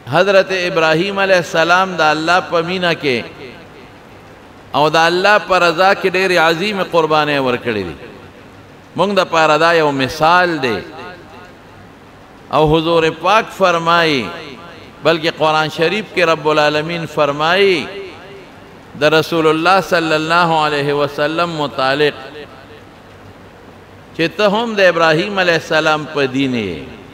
حضرت ابراہیم علیہ السلام دا اللہ پا مینا کے او دا اللہ پر رضا کے دیر عظیم قربانے ورکڑی دی مونگ دا پا رضا یو مثال دے او حضور پاک فرمائی بلکہ قرآن شریف کے رب العالمین فرمائی دا رسول اللہ صلی اللہ علیہ وسلم متعلق چھتا ہم دا ابراہیم علیہ السلام پا دینے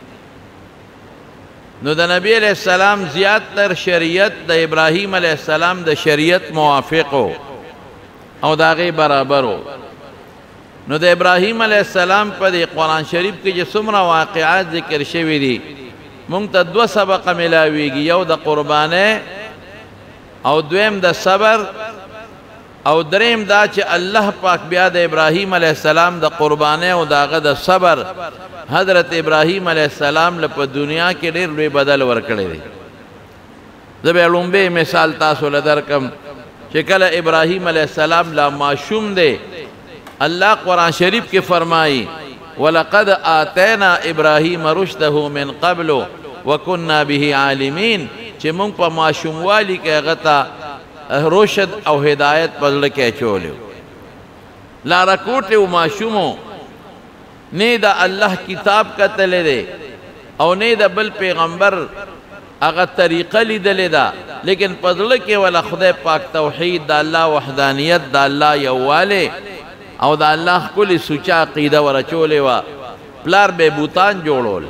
نو دا نبی علیہ السلام زیاد تر شریعت دا ابراہیم علیہ السلام دا شریعت موافقو او دا غی برابرو نو دا ابراہیم علیہ السلام پا دا قرآن شریف کی جسمرہ واقعات ذکر شوی دی مونگتا دو سبق ملاویگی یو دا قربانے او دویم دا صبر او دریم دا چه اللہ پاک بیا دا ابراہیم علیہ السلام دا قربانے او دا غد صبر حضرت ابراہیم علیہ السلام لپا دنیا کے دیر لوی بدل ورکڑے دی زب علومبے مثال تاسو لدرکم چکل ابراہیم علیہ السلام لا معشوم دے اللہ قرآن شریف کے فرمائی وَلَقَدْ آتَيْنَا إِبْرَاهِيمَ رُشْدَهُ مِنْ قَبْلُ وَكُنَّا بِهِ عَالِمِينَ چه مونگ پا معشوم والی کے غطا روشد او ہدایت پزل کے چولیو لارکوٹے و معشومو نی دا اللہ کتاب کا تلے دے او نی دا بل پیغمبر اگا طریقہ لی دلے دا لیکن پزل کے والا خدا پاک توحید دا اللہ وحدانیت دا اللہ یوالے او دا اللہ کلی سوچا عقیدہ ورچولے وا پلار بے بوتان جوڑولے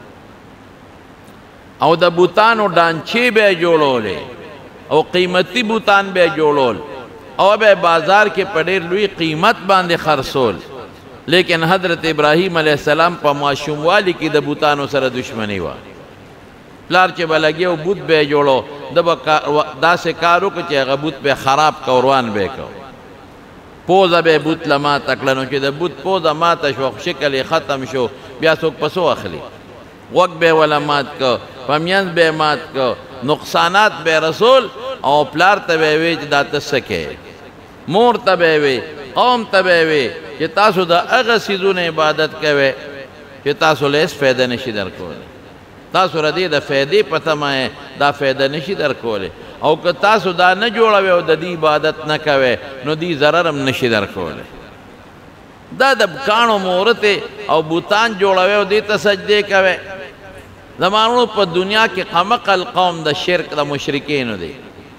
او دا بوتانو ڈانچے بے جوڑولے او قیمتی بوتان بے جوڑول او بے بازار کے پڑیر لوی قیمت باندے خرسول لیکن حضرت ابراہیم علیہ السلام پا معشوم والی کی دا بوتانو سر دشمنی وا پلار چے بلگیو بوت بے جوڑو دا سے کارو کچے غبوت بے خراب کوروان بے کو پوزا بے بوت لما تکلنو چے دا بوت پوزا ماتا شو شکل ختم شو بیا سوک پسو اخلی وقت بے والا مات کو پمیند بے مات کو نقصانات بے رسول او پلار تبے ویچ دا تسکے مور تبے وی قوم تبے وی چے تاسو دا اغسیزون عبادت کوئے چے تاسو لیس فیدہ نشی در کولے تاسو ردی دا فیدی پتمائے دا فیدہ نشی در کولے او کہ تاسو دا نجوڑوے او دا دی عبادت نکوے نو دی ضررم نشی در کولے دا دا بکانو مورتے او بوتان جوڑوے او دی تسجدے کوے زمانوں پر دنیا کی قمقل قوم دا شرک دا مشرکین دے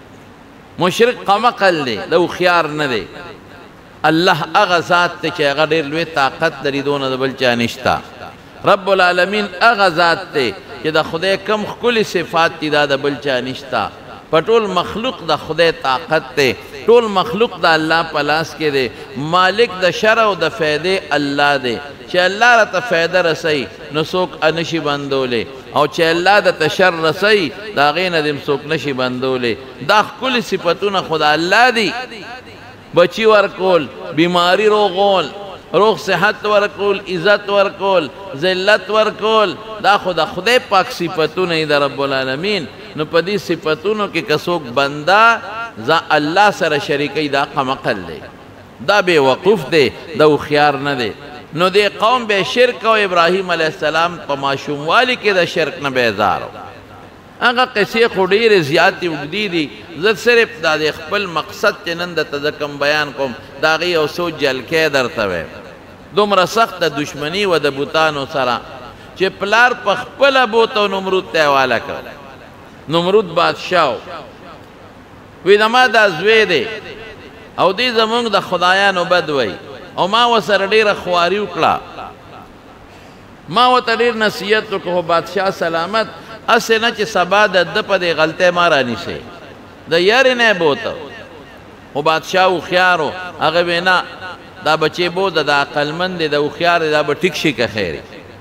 مشرک قمقل دے دا خیار نہ دے اللہ اغزات تے چے اغدیر لوے طاقت دری دون دا بلچہ نشتا رب العالمین اغزات تے چے دا خدے کم کل صفات تی دا بلچہ نشتا پٹول مخلوق دا خدے طاقت تے ٹول مخلوق دا اللہ پلاس کے دے مالک دا شرع دا فیدے اللہ دے چے اللہ را تا فیدہ رسائی نسوک انشی بندولے او چے اللہ دا تشر رسائی دا غین دم سوک نشی بندولے دا کل صفتون خدا اللہ دی بچی ورکول بیماری روغول روغ صحت ورکول عزت ورکول ذلت ورکول دا خدا پاک صفتون دا رب العالمین نو پا دی صفتونو کی کسوک بندہ زا اللہ سر شریکی دا قمقل دے دا بے وقوف دے دا خیار نہ دے نو دے قوم بے شرک و ابراہیم علیہ السلام پا معشوم والی کے دا شرک نہ بیزارو اگا قصے خودیر زیادتی اگدی دی زد صرف دا دے خپل مقصد چنن دا تذکم بیان کم دا غی او سو جلکے در توے دمرا سخت دشمنی و دا بوتانو سرا چے پلار پا خپل بوتو نمرود تیوالا کر نمرود بادشاہو وی دما دا زوی دے او دی زمونگ دا خدایانو بدوئی او ما و سر دیر خواری اکلا ما و تا دیر نصیتو کہ بادشاہ سلامت اسے نا چی سبا دا دپا دے غلطے مارا نیسے دا یاری نے بوتا او بادشاہ خیارو اگوینا دا بچے بوتا دا عقلمند دا خیار دا با ٹک شی کا خیری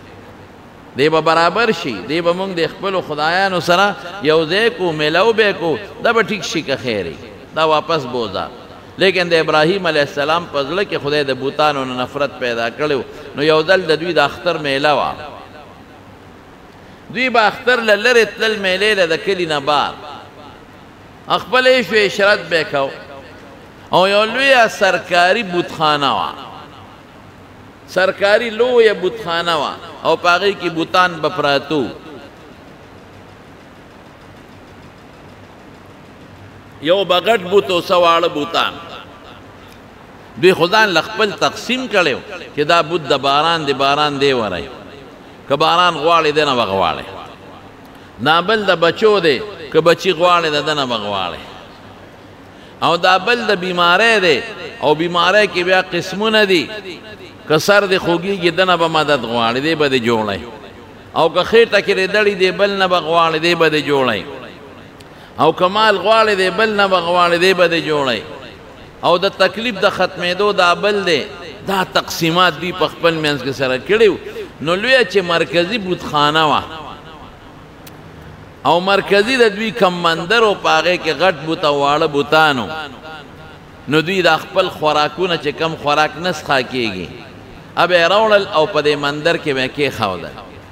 دے با برابر شی دے با منگ دے خپلو خدایانو سرا یوزے کو ملو بے کو دا با ٹک شی کا خیری دا واپس بوزا لیکن دے ابراہیم علیہ السلام پزلے کہ خدای دے بوتانو نفرت پیدا کرلو نو یوزل دا دوی دا اختر میلاوا دوی با اختر للر تلل میلے دا کلی نبار اخبر ایشو اشرت بے کھو او یولوی سرکاری بوتخانہ وا سرکاری لو یا بوتخانہ وا او پاگی کی بوتان بپراتو یو بغټ بوت او سواړه بوتان دوی خدان لخپل تقسیم کړو چې دا بوت د باران دی باران دی ورای که باران غواړي دنه بغواړي دا بل د بچو دی که بچی غواړي دنه بغواړي او دا بل د بیماری دی او بیماری کې بیا قسمونه دي که سر دی خوږیږي دنه به مدد غواړي دی به د جوړی او که خېټه کې دړي دی بل نه به غواړي دی به د جوړی او کمال غواړي دی بل نه به غواړي دی به د جوړی او د تکلیف د ختمېدو دا بل دی دا تقسیمات دی په خپل منځ کې سره کړي نو لویه چې مرکزي بوتخانه وه او مرکزی د دوی کم مندر او پاغه کې غټ بوت او واړه بوتانو نو دوی د خپل خوراکونه چې کم خوراک نسخه کېږي ابه راوړل او په دې مندر کې به کې خاوده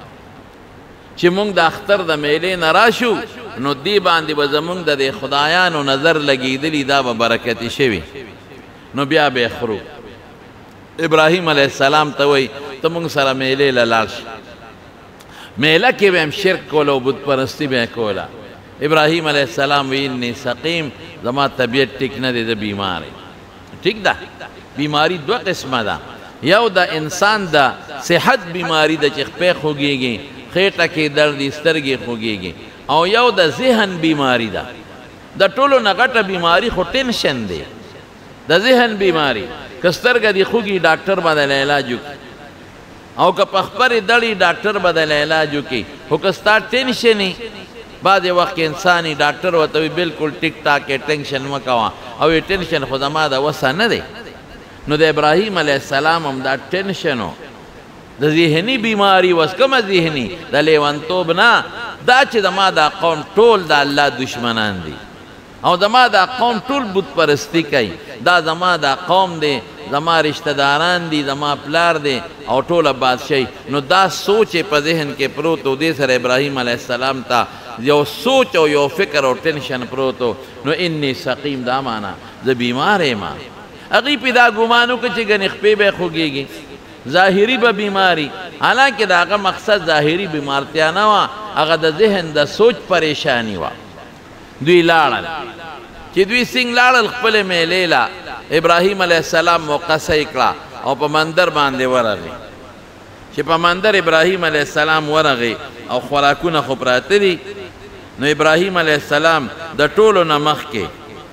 چې مونږ د اختر د میلې نه راشو نو دی باندې به زمونږ د خدایانو نظر لګېدلی دا به برکتي شوي نو بیا به خورو ابراهیم علیه السلام ته وایي ته مونږ سره میلې له لاړ شي میله کې به هم شرک کوله او بت پرستی به کوله ابراهیم علیه السلام وی انی سقیم زما طبیعت ټیک نه دی د بیماری ټیک ده بیماری دوه قسمه ده یو د انسان د صحت بیماری د چې خپې خوږېږي خېټه کې درد دي سترګې خوږېږي او یو د ذهن بیماری ده د ټولو نه غټه بیماری خو ټینشن دی د ذهن بیماری که سترګه دي خوږي ډاکټر باندې علاج وکړي او که په خپلې دړې ډاکټر بدل علاج وکړي خو که ستا ټینشن بعضې وخت کې انساني ډاکټر ورته وي بلکل ټیک ټاک یې ټینشن مه کوه او یې ټینشن خو زما د وسه نه دی نو د ابراهیم علیه السلام هم دا ټینشن و د ذهني بیماری وس کومه ذهني د لیونتوب نه دا چې زما دا قوم ټول د الله دشمنان دي او زما دا قوم ټول بت پرستی کوي دا زما دا قوم دی زما رشتہ داران دي زما پلار دی او ټوله بادشاهي نو دا سوچ په ذهن کې پروت و دې سره ابراهیم علیه السلام ته یو سوچ او یو فکر او ټینشن پروت و نو انی سقیم دا معنا زه بیمار یم هغوی پې دا ګمان وکړه چې ګنې خپې به یې خوږېږي ظاهري به بیماری حالانکه د هغه مقصد ظاهري بیمارتیا نه وه هغه د ذهن د سوچ پریشانی وه دوی لاړل چې دوی څنګه لاړل خپلې میلې له ابراهیم علیه السلام موقصه کړه او په مندر باندې ورغی چې په مندر ابراهیم علیه السلام ورغی او خوراکونه خو پراته دي نو ابراهیم علیه السلام د ټولو نه مخکې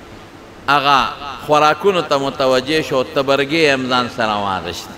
هغه خوراکونو ته متوجه شو تبرګې هم ځان سره واغېست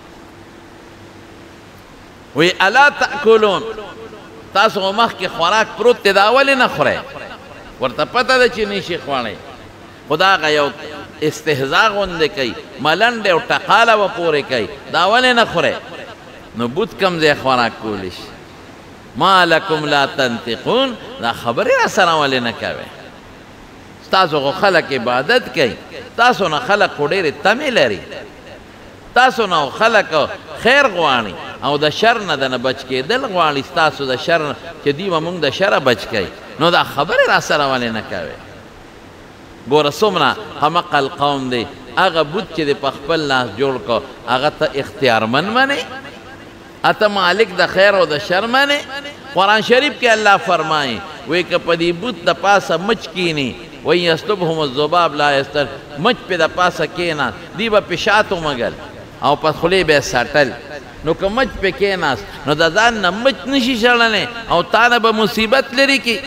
وی الا تاکلون تاسو خو مخکې خوراک پروت دی دا ولې نه خورئ ورته پته ده چې نشي خوړی خو دا هغه یو استهزا غوندې کوي ملنډې او ټقاله به پورې کوي دا ولې نه خورئ نو بوت کم ځای خوراک کولی شي ما لکم لا تنطقون دا خبرې را سره ولې نه کوئ ستاسو خو خلک عبادت کوي تاسو نه خلک خو ډېرې تمې لري تاسو نه خلک خیر غواړي او د شر نه دنه بچ کېدل غواړي ستاسو د شر نه چې دوی به مونږ د شره بچ کوي نو دا خبرې را سره ولې نه کوئ ګوره څومره حمقل قوم دی هغه بوت چې د په خپل لاس جوړ کړو هغه ته اختیارمن منې اته مالک د خیر او د شر منې قرآن شریف کې الله فرمایي وایي که په دې بوت د پاسه مچ کینی وایي یسلبهم الذباب لا یستر مچ پې د پاسه کېناست دی به پشاتو مګل او په خولې به یې ساټل نو که مچ پې کېناست نو د ځان نه مچ نشي شړلی او تا نه به مصیبت لري کي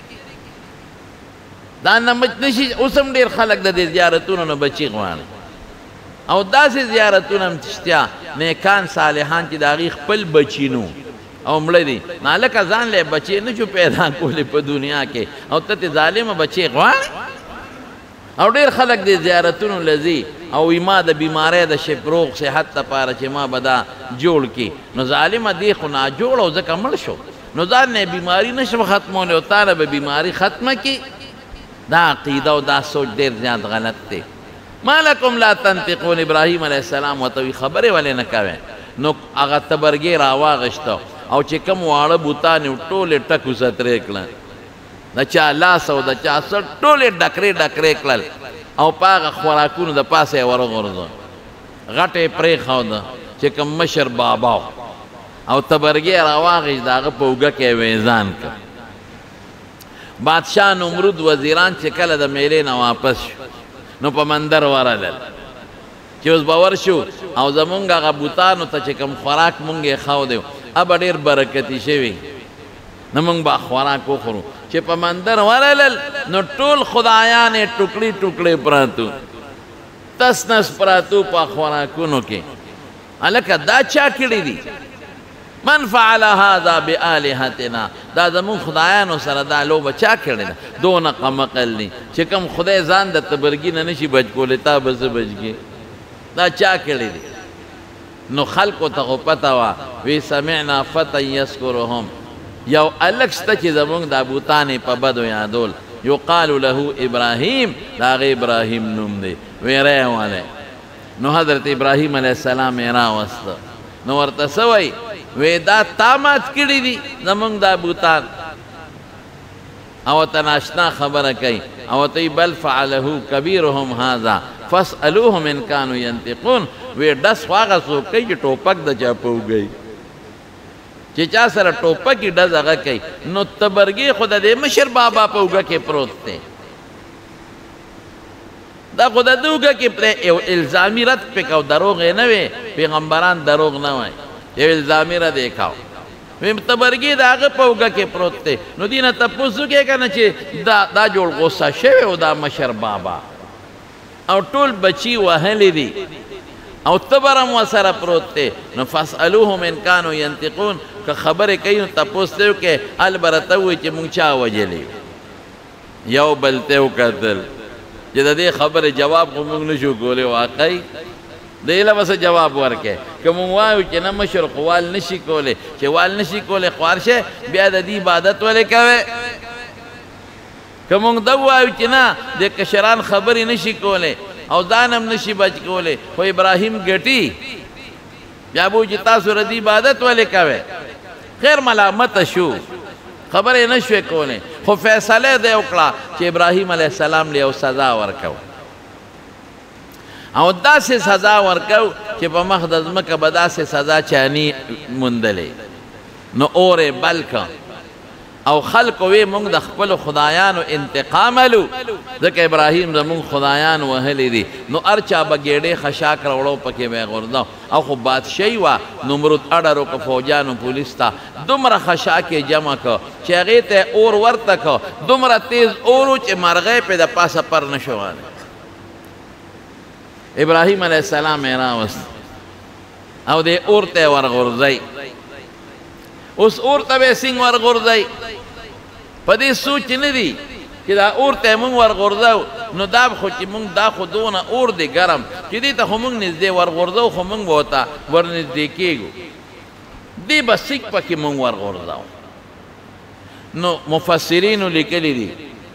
دا نه مچ نشي اوس هم ډېر خلک د دې زیارتونو نه بچي غواړي او داسې زیارتونه هم شته نیکان صالحان چې د هغې خپل بچي نو او مړه دي نو هلکه ځان له بچې نه شو پیدا کولی په دنیا کې او ته تې ظالمه بچې غواړې او ډېر خلک دې زیارتونو له ځي او وي ما د بیمارۍ د روغ صحت لپاره چې ما به دا جوړ کړي نو ظالمه دې خو ناجوړ او ځکه مړ شو نو ځان نه بیماري نشم ختمولی او تا نه به بیماري ختمه کړي دا عقیده او دا سوچ ډېر زیات غلط دی ما لکم لا تنطقون ابراهیم علیه السلام ورته وي خبرې ولې نه کوې نو هغه تبرګې راواغېسته او چې کوم واړه بوتان یې ټولې ټکو سترې کړل د چا لاس او د چا سر ټولې ډکرې ډکرې کړل او په هغه خوراکونو د پاسه یې ورغورځو غټ یې پرېښوده چې کوم مشر بابا او تبرګې راواغېست د هغه په اوږه کې یې ویزان کړ بادشاہ نمرود وزیران چې کله د میلې نه واپس شو نو په مندر ورغلل چې اوس به ورشو او زمونږ هغه بوتانو ته چې کوم خوراک مونږ یې ښودی ابه ډېر برکتي شوي نو مونږ به خوراک وخورو چې په مندر ورغلل نو ټول خدایان یې ټوکړي ټوکړي پراتو تس نس پراتو په خوراکونو کې هلکه دا چا کړي دي من فعل هذا بآلهتنا دا زمون خدایانو سره دا لوبه چا کړې ده دونه قمقل دي چې کوم خدای ځان د تبرګي نه نشي بچ کولی تا به زه بچ دا چا کړی دی نو خلکو ته خو پته وه وی سمعنا فتى یذکرهم یو هلک شته چې زمونږ دا بوتانې په بدو یادول یقال له ابراهیم د هغې ابراهیم نوم دی وی ریوالی نو حضرت ابراهیم علیه السلام یې راوسته نو ورته څه وی وی دا تا مات کړي دي زمونږ دا بوتان او ته ناشنا خبره کوي او ته بل فعله کبیرهم هذا فاسألوهم ان كانوا ينطقون وی ډس خو هغه څوک کوي چې ټوپک د چا په وګئ چې چا سره ټوپکې ډز هغه کوي نو تبرګي خو د دې مشر بابا په اوږه کې پروت دی دا خو د ده اوږه کې پرې یو الزامي رد پې کو دروغ یې نه وی پیغمبران دروغ نه وای یو الزامي رد یې کو ویم تبرګي د هغه په اوږه کې پروت دی نو دې نه تپوس وکړې که نه چې دا جوړ غوسه شوی و دا مشر بابا او ټول بچي وهلي دي او تبرم ورسره پروت دی نو فاسألوهم ان كانوا ينطقون که خبرې کوي نو تپوس ته وکړې هل به راته ووایي چې مونږ چا وجلي یو بل ته وکتل چې د دې خبرې جواب خو مونږ نشو کولی واقعي دی له بس جواب ورکې که مونږ وایو چې نه مشر خو وال نشي کولی چې وال نشي کولی خو هر بیا د دې عبادت ولې کوې که مونږ دا وایو چې نه د کشران خبرې نشي کولی او ځان هم نشي بچ کولی خو ابراهیم ګټي بیا به چې تاسو د دې عبادت ولې کوې خیر ملامته شو خبرې نه شوې کولی خو فیصله دی وکړه چې ابراهیم علیه السلام له یو سزا ورکو او داسې سزا ورکو چې په مخ د ځمکه به داسې سزا چاني موندلې نو اور یې بل که او خلکو وی مونږ د خپلو خدایانو انتقام الو ځکه ابراهیم زمونږ خدایان وهلی دي نو هر چا به ګېډې خشاک راوړو پکې به یې غورځاو او خو بادشاهي وه نمرود اډر وکړه فوجانو پولیس ته دومره خشاک یې جمع که چې هغې ته اور ورته که دومره تیز اور و چې مرغۍ پې د پاسه پر نه شو ابراهیم علیه السلام یې راوست او دې اور ته یې ورغورځئ اوس اور ته به یې څنګه ورغورځئ په دې سوچ نه دي چې دا اور ته یې مونږ ورغورځو نو دا خو چې مونږ دا خو دونه اور دی ګرم چې دې ته خو مونږ نږدې ورغورځو خو مونږ به ورته ورنږدې کېږو دې به سیک پکې مونږ ورغورځو نو مفسرینو لیکلي دي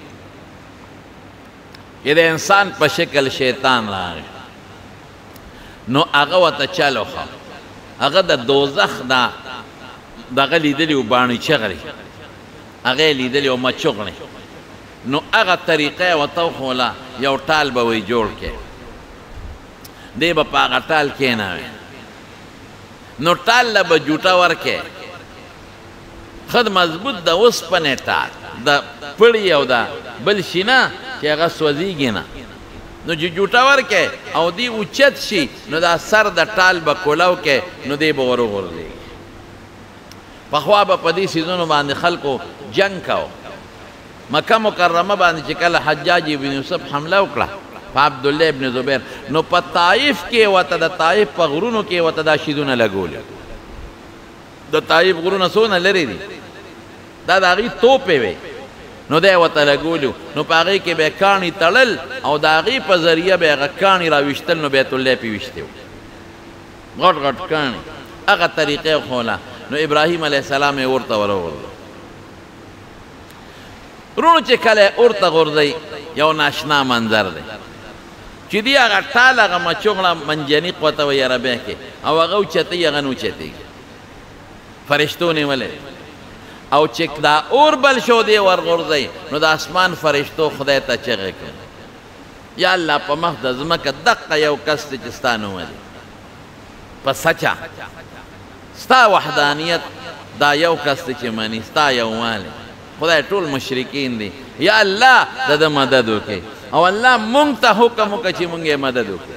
چې د انسان په شکل شیطان راغی نو هغه ورته چل وښه هغه د دوزخ دغه لیدلي و باڼې چغرې هغه یې لیدلي و مچغړې نو هغه طریقه یې ورته وښوله یو ټال به وی جوړ کړې دی به په هغه ټال کښېنوې نو ټال له به جوټه ورکې ښه مضبوط د اوسپنې ټال د پړي او د بل شي نه چې هغه سوځېږي نه نو چې جوټه ورکې او دی اوچت شي نو دا سر د ټال به کولو کې نو دی به ورغورځېږي پخوا به په دې څیزونو باندې خلکو جنګ کو مکه مکرمه باندې چې کله حجاج ابن یوسف حمله وکړه په عبدالله ابن زبیر نو په طایف کې ورته د طایف په غرونو کې ورته دا شیدونه لګولي د طایف غرونه څونه لرې دي دا د هغې توپې وې نو دی ورته لګولي نو په هغې کې به یې کاڼي تړل او د هغې په ذریعه به یې هغه کاڼي راویشتل نو بیت الله پې ویشتې وو غټ غټ کاڼي هغه طریقه یې ښوله نو ابراهیم علیه السلام یې ورته وروغورځو وروڼو چې کله یې ورته غورځئ یو ناشنا منظر دی چې دی هغه ټال هغه مچوغړه منجنیق ورته وایي عربۍ کې او هغه اوچتوي هغه نه اوچتېږي فرشتو نیولی او چې دا اور بل شو دی ورغورځئ نو د اسمان فرشتو خدای ته چغې کوي یا الله په مخ د ځمکه دقه یو کس دی چې ستا نوم دی په سچه ستا وحدانیت دا یو کس دی چې مني ستا یووالی خدای ټول مشرکین دي یا الله د مدد وکړي او الله مونږ ته حکم وکړي چې مونږ یې مدد وکړو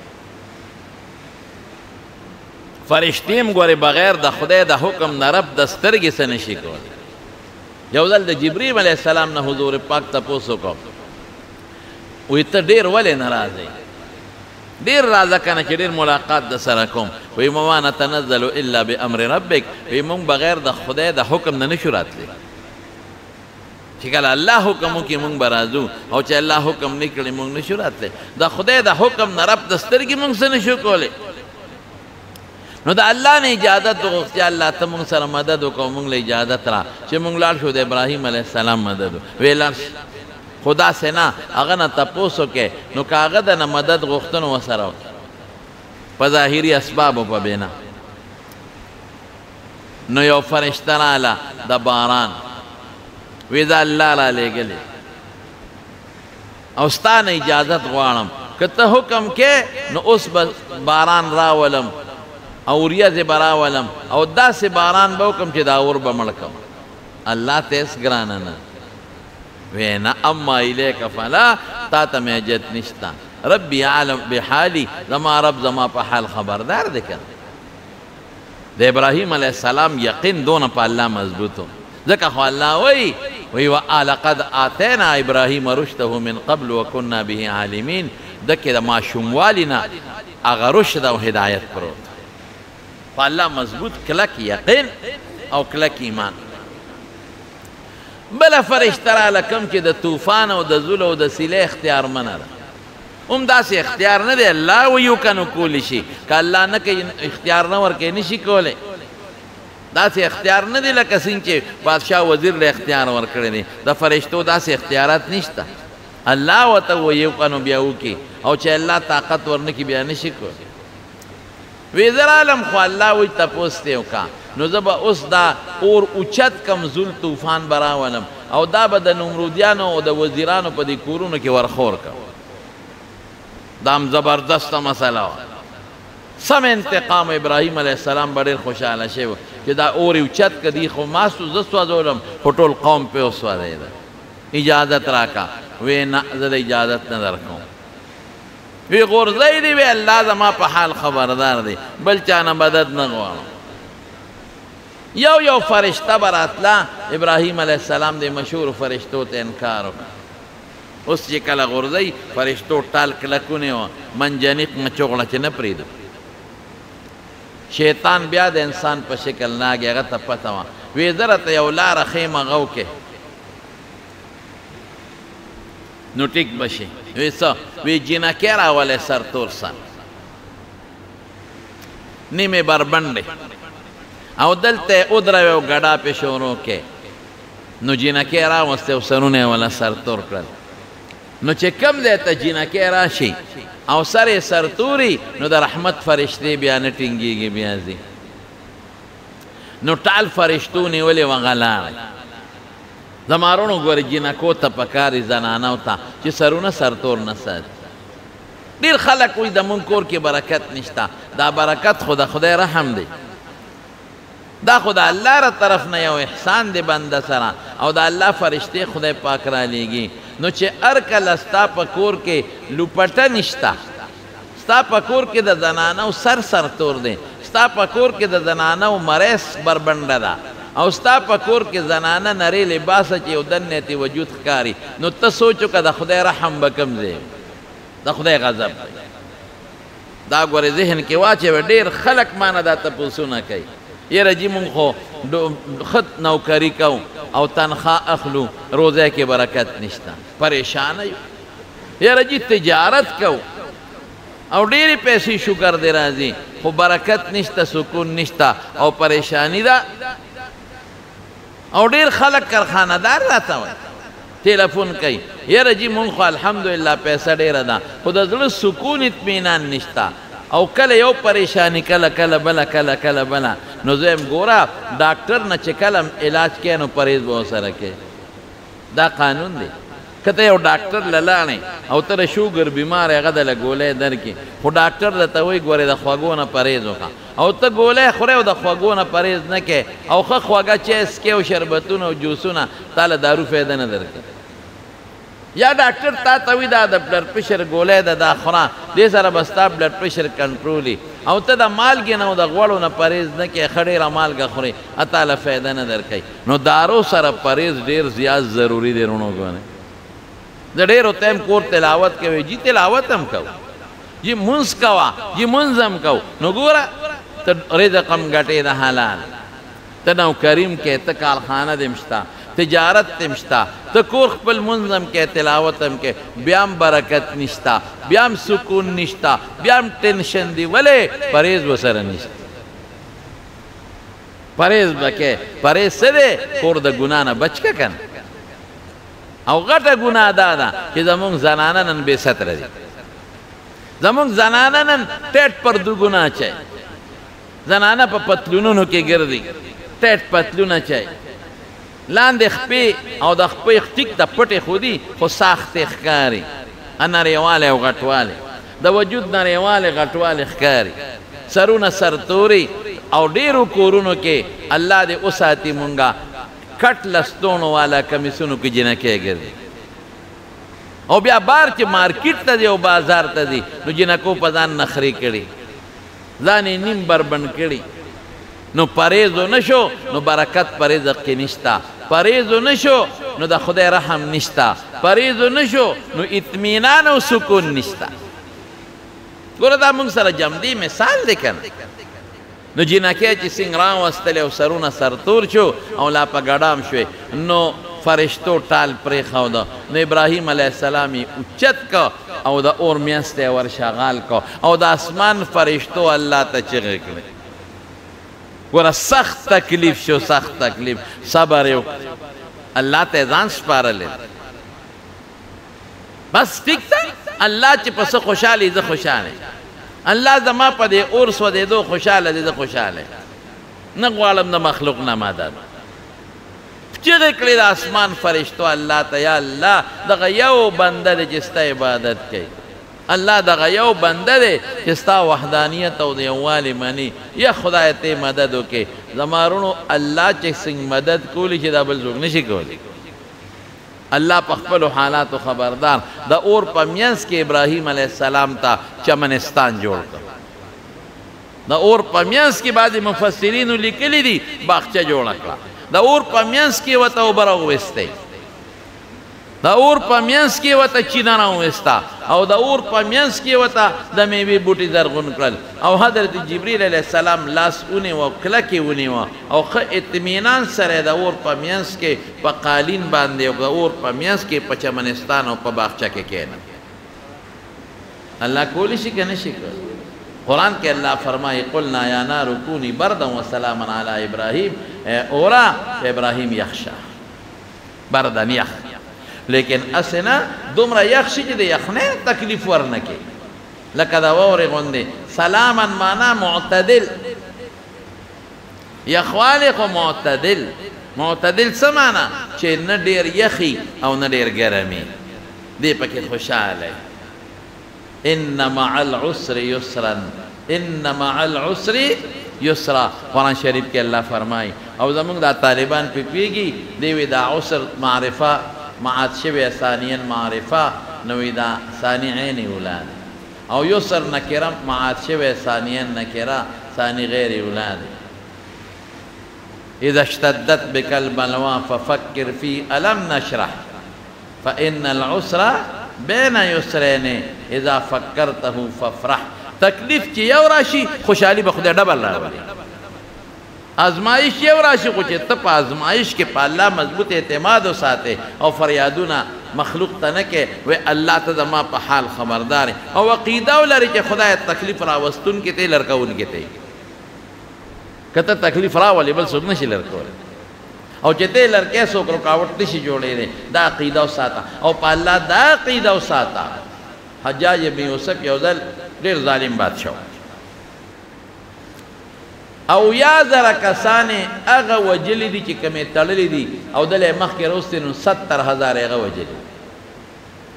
فرشتې هم ګورې بغیر د خدای د حکم نه رب د سترګې څه نشي کولی یو ځل د جبریل علیه السلام نه حضور پاک تپوس وکړو وایي ته ډېر ولې ناراض یې ډېر راځه که نه چې ډېر ملاقات د سره کوم وایي وما نتنزل الا بامر ربک وایي مونږ بغیر د خدای د حکم نه نشو راتلی چې کله الله حکم وکړي مونږ به راځو او چې الله حکم نه کړي مونږ نشو راتلی د خدای د حکم نه رب د سترګې مونږ څه نشو کولی نو د الله نه اجازت وغوښتې الله ته مونږ سره مدد وکړو مونږ له اجازت را چې مونږ لاړ شو د ابراهیم علیه السلام مدد وی لاړ خدا سے نه هغه نه تپوس وکړې نو که هغه د نه مدد غوښته نو ورسره وکړه په ظاهري اسبابو په بنا نو یو فرشته راله د باران وی زه الله را لېږلې او ستا نه اجازت غواړم که ته حکم کې نو اوس به باران راولم او ریاض به راولم او داسې باران به وکړم چې دا اور به مړ کړم الله ته هېڅ ګرانه نه وی نه اما الیک فلا تا ته مې حاجت نشته ربي عالم بحالي زما رب زما په حال خبردار دی که د ابراهیم علیه السلام یقین دونه په الله مضبوط و ځکه خو الله وایي ولقد آتینا ابراهیم رشده من قبل وکنا به عالمین دکې د ماشوموالي نه هغه رشد او هدایت پروت په الله مضبوط کلک یقین او کلک ایمان بله فرشته راله کوم چې د طوفان او د زول او د سیلې اختیار منه ده هم داسې اختیار نه دی الله ویو که نو کولی شي که الله نه کوي اختیار نه ورکوي نشي کولی داسې اختیار نه دی لکه څنګه چې بادشاه وزیر له اختیار ورکړی دی د فرشتو داسې اختیارات نشته الله ورته ویو که نو بیا وکړي او چې الله طاقت ورنکړي بیا نشي کولی وی زه رالم خو الله وایي تپوس دې وکړه نو زه به اوس دا اور اوچت کم زول طوفان به راولم او دا به د نمرودیانو او د وزیرانو په دې کورونو کې ورخور کړم دا هم زبردسته مسله وه سم انتقام ابراهیم علیه السلام به ډېر خوشحاله شوی چې دا اور یې اوچت که دی خو ما زه سوځولم خو ټول قوم پې وسوځېده اجازت راکړه وی نه زه د اجازت نه درکوم وی غورځی دی وی الله زما په حال خبردار دی بل چا نه مدد نه غواړم یو فرشته به راتله ابراهیم علیه السلام د مشهورو فرشتو ته انکار وکړه اوس چې کله غورځئ فرشتو ټال کلکونې وه منجنیق مچوغړه چې نه پرېږدو شیطان بیا د انسان په شکل ناګي هغه ته پته وه وی زه راته یو لاره ښیم هغه وکې نو ټیک به شي وی څه وی جینکۍ راولې سرتور سر نیمې بربنډې او دلته یې ودروې او ګډا پې شروع کې نو جینکۍ راوستې او سرونه یې وله سرتور کړل نو چې کم دی ته جینکۍ راشي او سر یې سرتوري نو د رحمت فرشتې بیا نه ټینګېږي بیا ځي نو ټال فرشتو نیولې وه غلاړئ زمارونو ګورې جینکو ته پکاري زنانو ته چې سرونه سرتور نه ساتي ډېر خلک وایي د مونږ کور کې برکت نشته دا برکت خو د خدای رحم دی دا خو د الله را طرف نه یو احسان دی بنده سره او د الله فرشتې خدای پاک را لیږي نو چې هر کله ستا په کور کې لوپټه نشته ستا په کور کې د زنانو سر سرتور دی ستا په کور کې د زنانو مریس بربنډه ده او ستا په کور کې زنانه نری لباسه چې یو دنې تی وجود ښکاري نو ته سوچو که د خدای رحم به کم ځای د خدای غضب دا ګورې ذهن کې واچوې ډېر خلک مانه دا تپوسونه کوي یاره جي مونږ خو ښه نوکري کوو او تنخواه اخلو روزه کې برکت نشته پریشانه یو یاره جي تجارت کوو او ډېرې پیسې شکر دی راځي خو برکت نشته سکون نشته او پریشانی ده او ډېر خلک کارخانهدار راته وایي ټلیفون کوي یاره جي مونږ خو الحمدلله پیسه ډېره ده خو د زړه سکون اطمینان نشته او کله یو پریشانی کله بله کله بله نو زه یم ګوره ډاکټر نه چې کله علاج کوي نو پرهیز به ورسره کوي دا قانون دی کته یو ډاکټر للاړې او ته د شوګر بیمار هغه دله ګولۍ درکې خو ډاکټر درته وایي ګورې د خوږو نه پرهیز وکړه او ته ګولۍ خورې او د خوږو نه پرهیز نه کوې او ښه خوږه چای څکې او شربتونه او جوسونه تا له دارو فایده نه درکوي یا ډاکټر تا ته وي دا د بلډ پرشر ګولۍ ده دا خوره دې سره به ستا بلډ پرشر کنټرول او ته د مالګې نه او د غوړو نه پرهیز نه کوې ښه ډېره مالګه خورې تا له فایده نه درکوي نو دارو سره پرهیز ډېر زیات ضروري دی رونو ګونې د ډېرو ټایم کور تلاوت کوي جی تلاوت هم کوو جی منځ کوه جی منځ هم کوو نو ګوره ته رزق هم ګټې د حلال ته نوکریم کې ته کارخانه دې شته تجارت دې شته ته کور خپل منځ هم کې تلاوت هم کې بیا هم برکت نشته بیا هم سکون نشته بیا هم ټینشن دی ولې پرهیز ورسره نشته پرهیز به کې پرهیز څه دی کور د ګناه نه بچ که کنه او غټه ګناه دا ده چې زمونږ زنانه نن بې ستره دي زمونږ زنانه نن ټیټ پردو ګناه چای زنانه په پتلونونو کې ګرځي ټیټ پتلونه چای لاندې خپې او د خپې ټیک د پټې خودي خو ساختې ښکاري نریوالی او غټوالی د وجود نریوالی غټوالی ښکاري سرونه سرتوري او ډېرو کورونو کې الله دې وساتي مونږه کټ لستونو والا کمیسونو کې جنکې ګرځي او بیا بار چې مارکیټ ته دی او بازار ته دی نو جنکو په ځان نخرې کړي ځان یې نیم بربند کړي نو پرهیز نشو نو برکت په رزق کې نشته پرهیز نشو نو د خدای رحم نشته پرهیز نشو نو اطمینان او سکون نشته ګوره دا موږ سره جمدي مثال دی کنه نو جنکې چې څنګه راوستلې او سرونه سرتور شو او لا په ګډام شوې نو فرشتو ټال پرېښوده نو ابراهیم علیه السلام یې اوچت که او د اور میاشت یې ورشغال که او د اسمان فرشتو الله ته چغې کړې ګوره سخت تکلیف شو سخت تکلیف صبر یې الله ته ځان سپارلی بس ټیک ده الله چې په څه خوشحالي زه خوشحاله الله زما په دې اور سوځېدو خوشحاله دی زه خوشحاله نه غواړم د مخلوق نه مدد چغې کړې د اسمان فرشتو الله ته یا الله دغه یو بنده دی چې ستا عبادت کوي الله دغه یو بنده دی چې ستا وحدانیت او د یووالي مني یا خدای ته مدد وکړې زما رونو الله چې څنګه مدد کولی چې دا بل څوک نشي کولی الله په خپلو حالاتو خبردار د اور په منځ کې ابراهیم علیه السلام ته چمنستان جوړ کړ د اور په منځ کې بعضې مفسرینو لیکلي دي باغچه جوړه کړه د اور په منځ کې ورته اوبه راوویستی د اور په منځ کې ورته چینه راوویسته او د اور په منځ کې ورته د میوې بوټي زرغون کړل او حضرت جبریل علیه السلام لاس ونیوه او کلکې ونیوه او ښه اطمینان سره د اور په منځ کې په قالین باندې او د اور په منځ کې په چمنستان او په باغچه کې کښېنه الله کولی شي که نشي کولی قرآن کې الله فرمایي قلنا یا نار کونی بردا وسلاما علی ابراهیم اورا ابراهیم یخ شه بردن یخ لیکن اسنه دومره یخ شي چې د یخنۍ تکلیف ورنه کوي لکه د واورې غوندې سلاما معنا معتدل یخوالی خو معتدل معتدل څه معنا چې نه ډېر یخي او نه ډېر ګرمي دې پکې خوشحاله ان مع العسر یسرا ان مع العسر یسرا قرآن شریف کې الله فرمایي او زمونږ دا طالبان پې پوهېږي دی وی دا عسر معرفه معاد شوی ثانیا معرفه نو وی دا ثاني عین اولاد او یسر نکره معاد شوی ثانیا نکره ثاني غیر اولاد اذا اشتدت بك البلوى ففكر في الم نشرح فان العسر بین یسرین اذا فکرته فافرح تکلیف چې یو راشي خوشحالي به خدای ډبل راولي ازمایش یو راشي خو چې ته په ازمایش کې په الله مضبوط اعتماد وساتې او فریادونه مخلوق ته نه کې وی الله ته زما په حال خبردار او عقیده ولري چې خدای تکلیف راوستونکي ته لرکوونکي ته که ته تکلیف راولي بل څوک نشي لرکولی او چې ته لرکې څوک رکاوټ نشي جوړېدی دا عقیده وساته او په الله دا عقیده وساته حجاج ابن یوسف یو ځل ډېر ظالم بادشاه او یا زره کسانې هغه وجلي دي چې کومې تړلې دي او دلې مخکې راوستې نو 70,000 هغه وجلي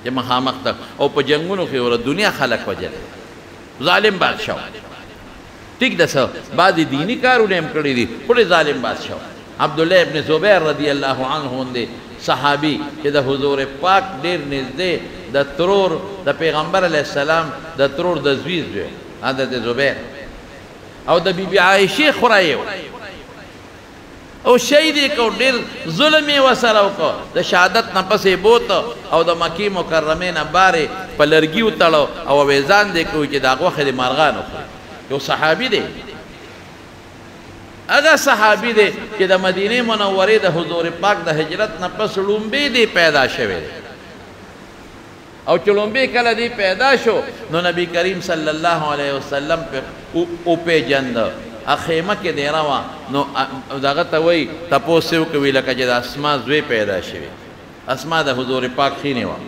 چې مخامخ ته او په جنگونو کې ور دنیا خلق وجل ظالم بادشاہ ٹھیک ده سو بعضی دینی کارونه هم کړی دي خو ظالم بادشاہ عبد الله ابن زبیر رضی الله عنه دی صحابی چې د حضور پاک ډیر نږدې د ترور د پیغمبر علیه السلام د ترور د زوی دی حضرت زبیر او د بیبي عائشه خورایو او شهید کو ډیر ظلم یې وسره وکړ د شهادت نه پسې بوت او د مکی مکرمه نه بارې په لرګي وتړو او ویزان دې کوي چې دا غوښه د مارغان وخوري یو صحابي دی هغه صحابي دی چې د مدینه منورې د حضور پاک د هجرت نه پس لومبي دی پیدا شوی او چې لومبي کله دی پیدا شو نو نبی کریم صلی الله علیه وسلم او پیجند اخیمه کې دی راوا نو دغه ته وایي تپوس یې وکوي لکه چې د اسما زوی پیدا شوی اسما د حضور پاک خینې وه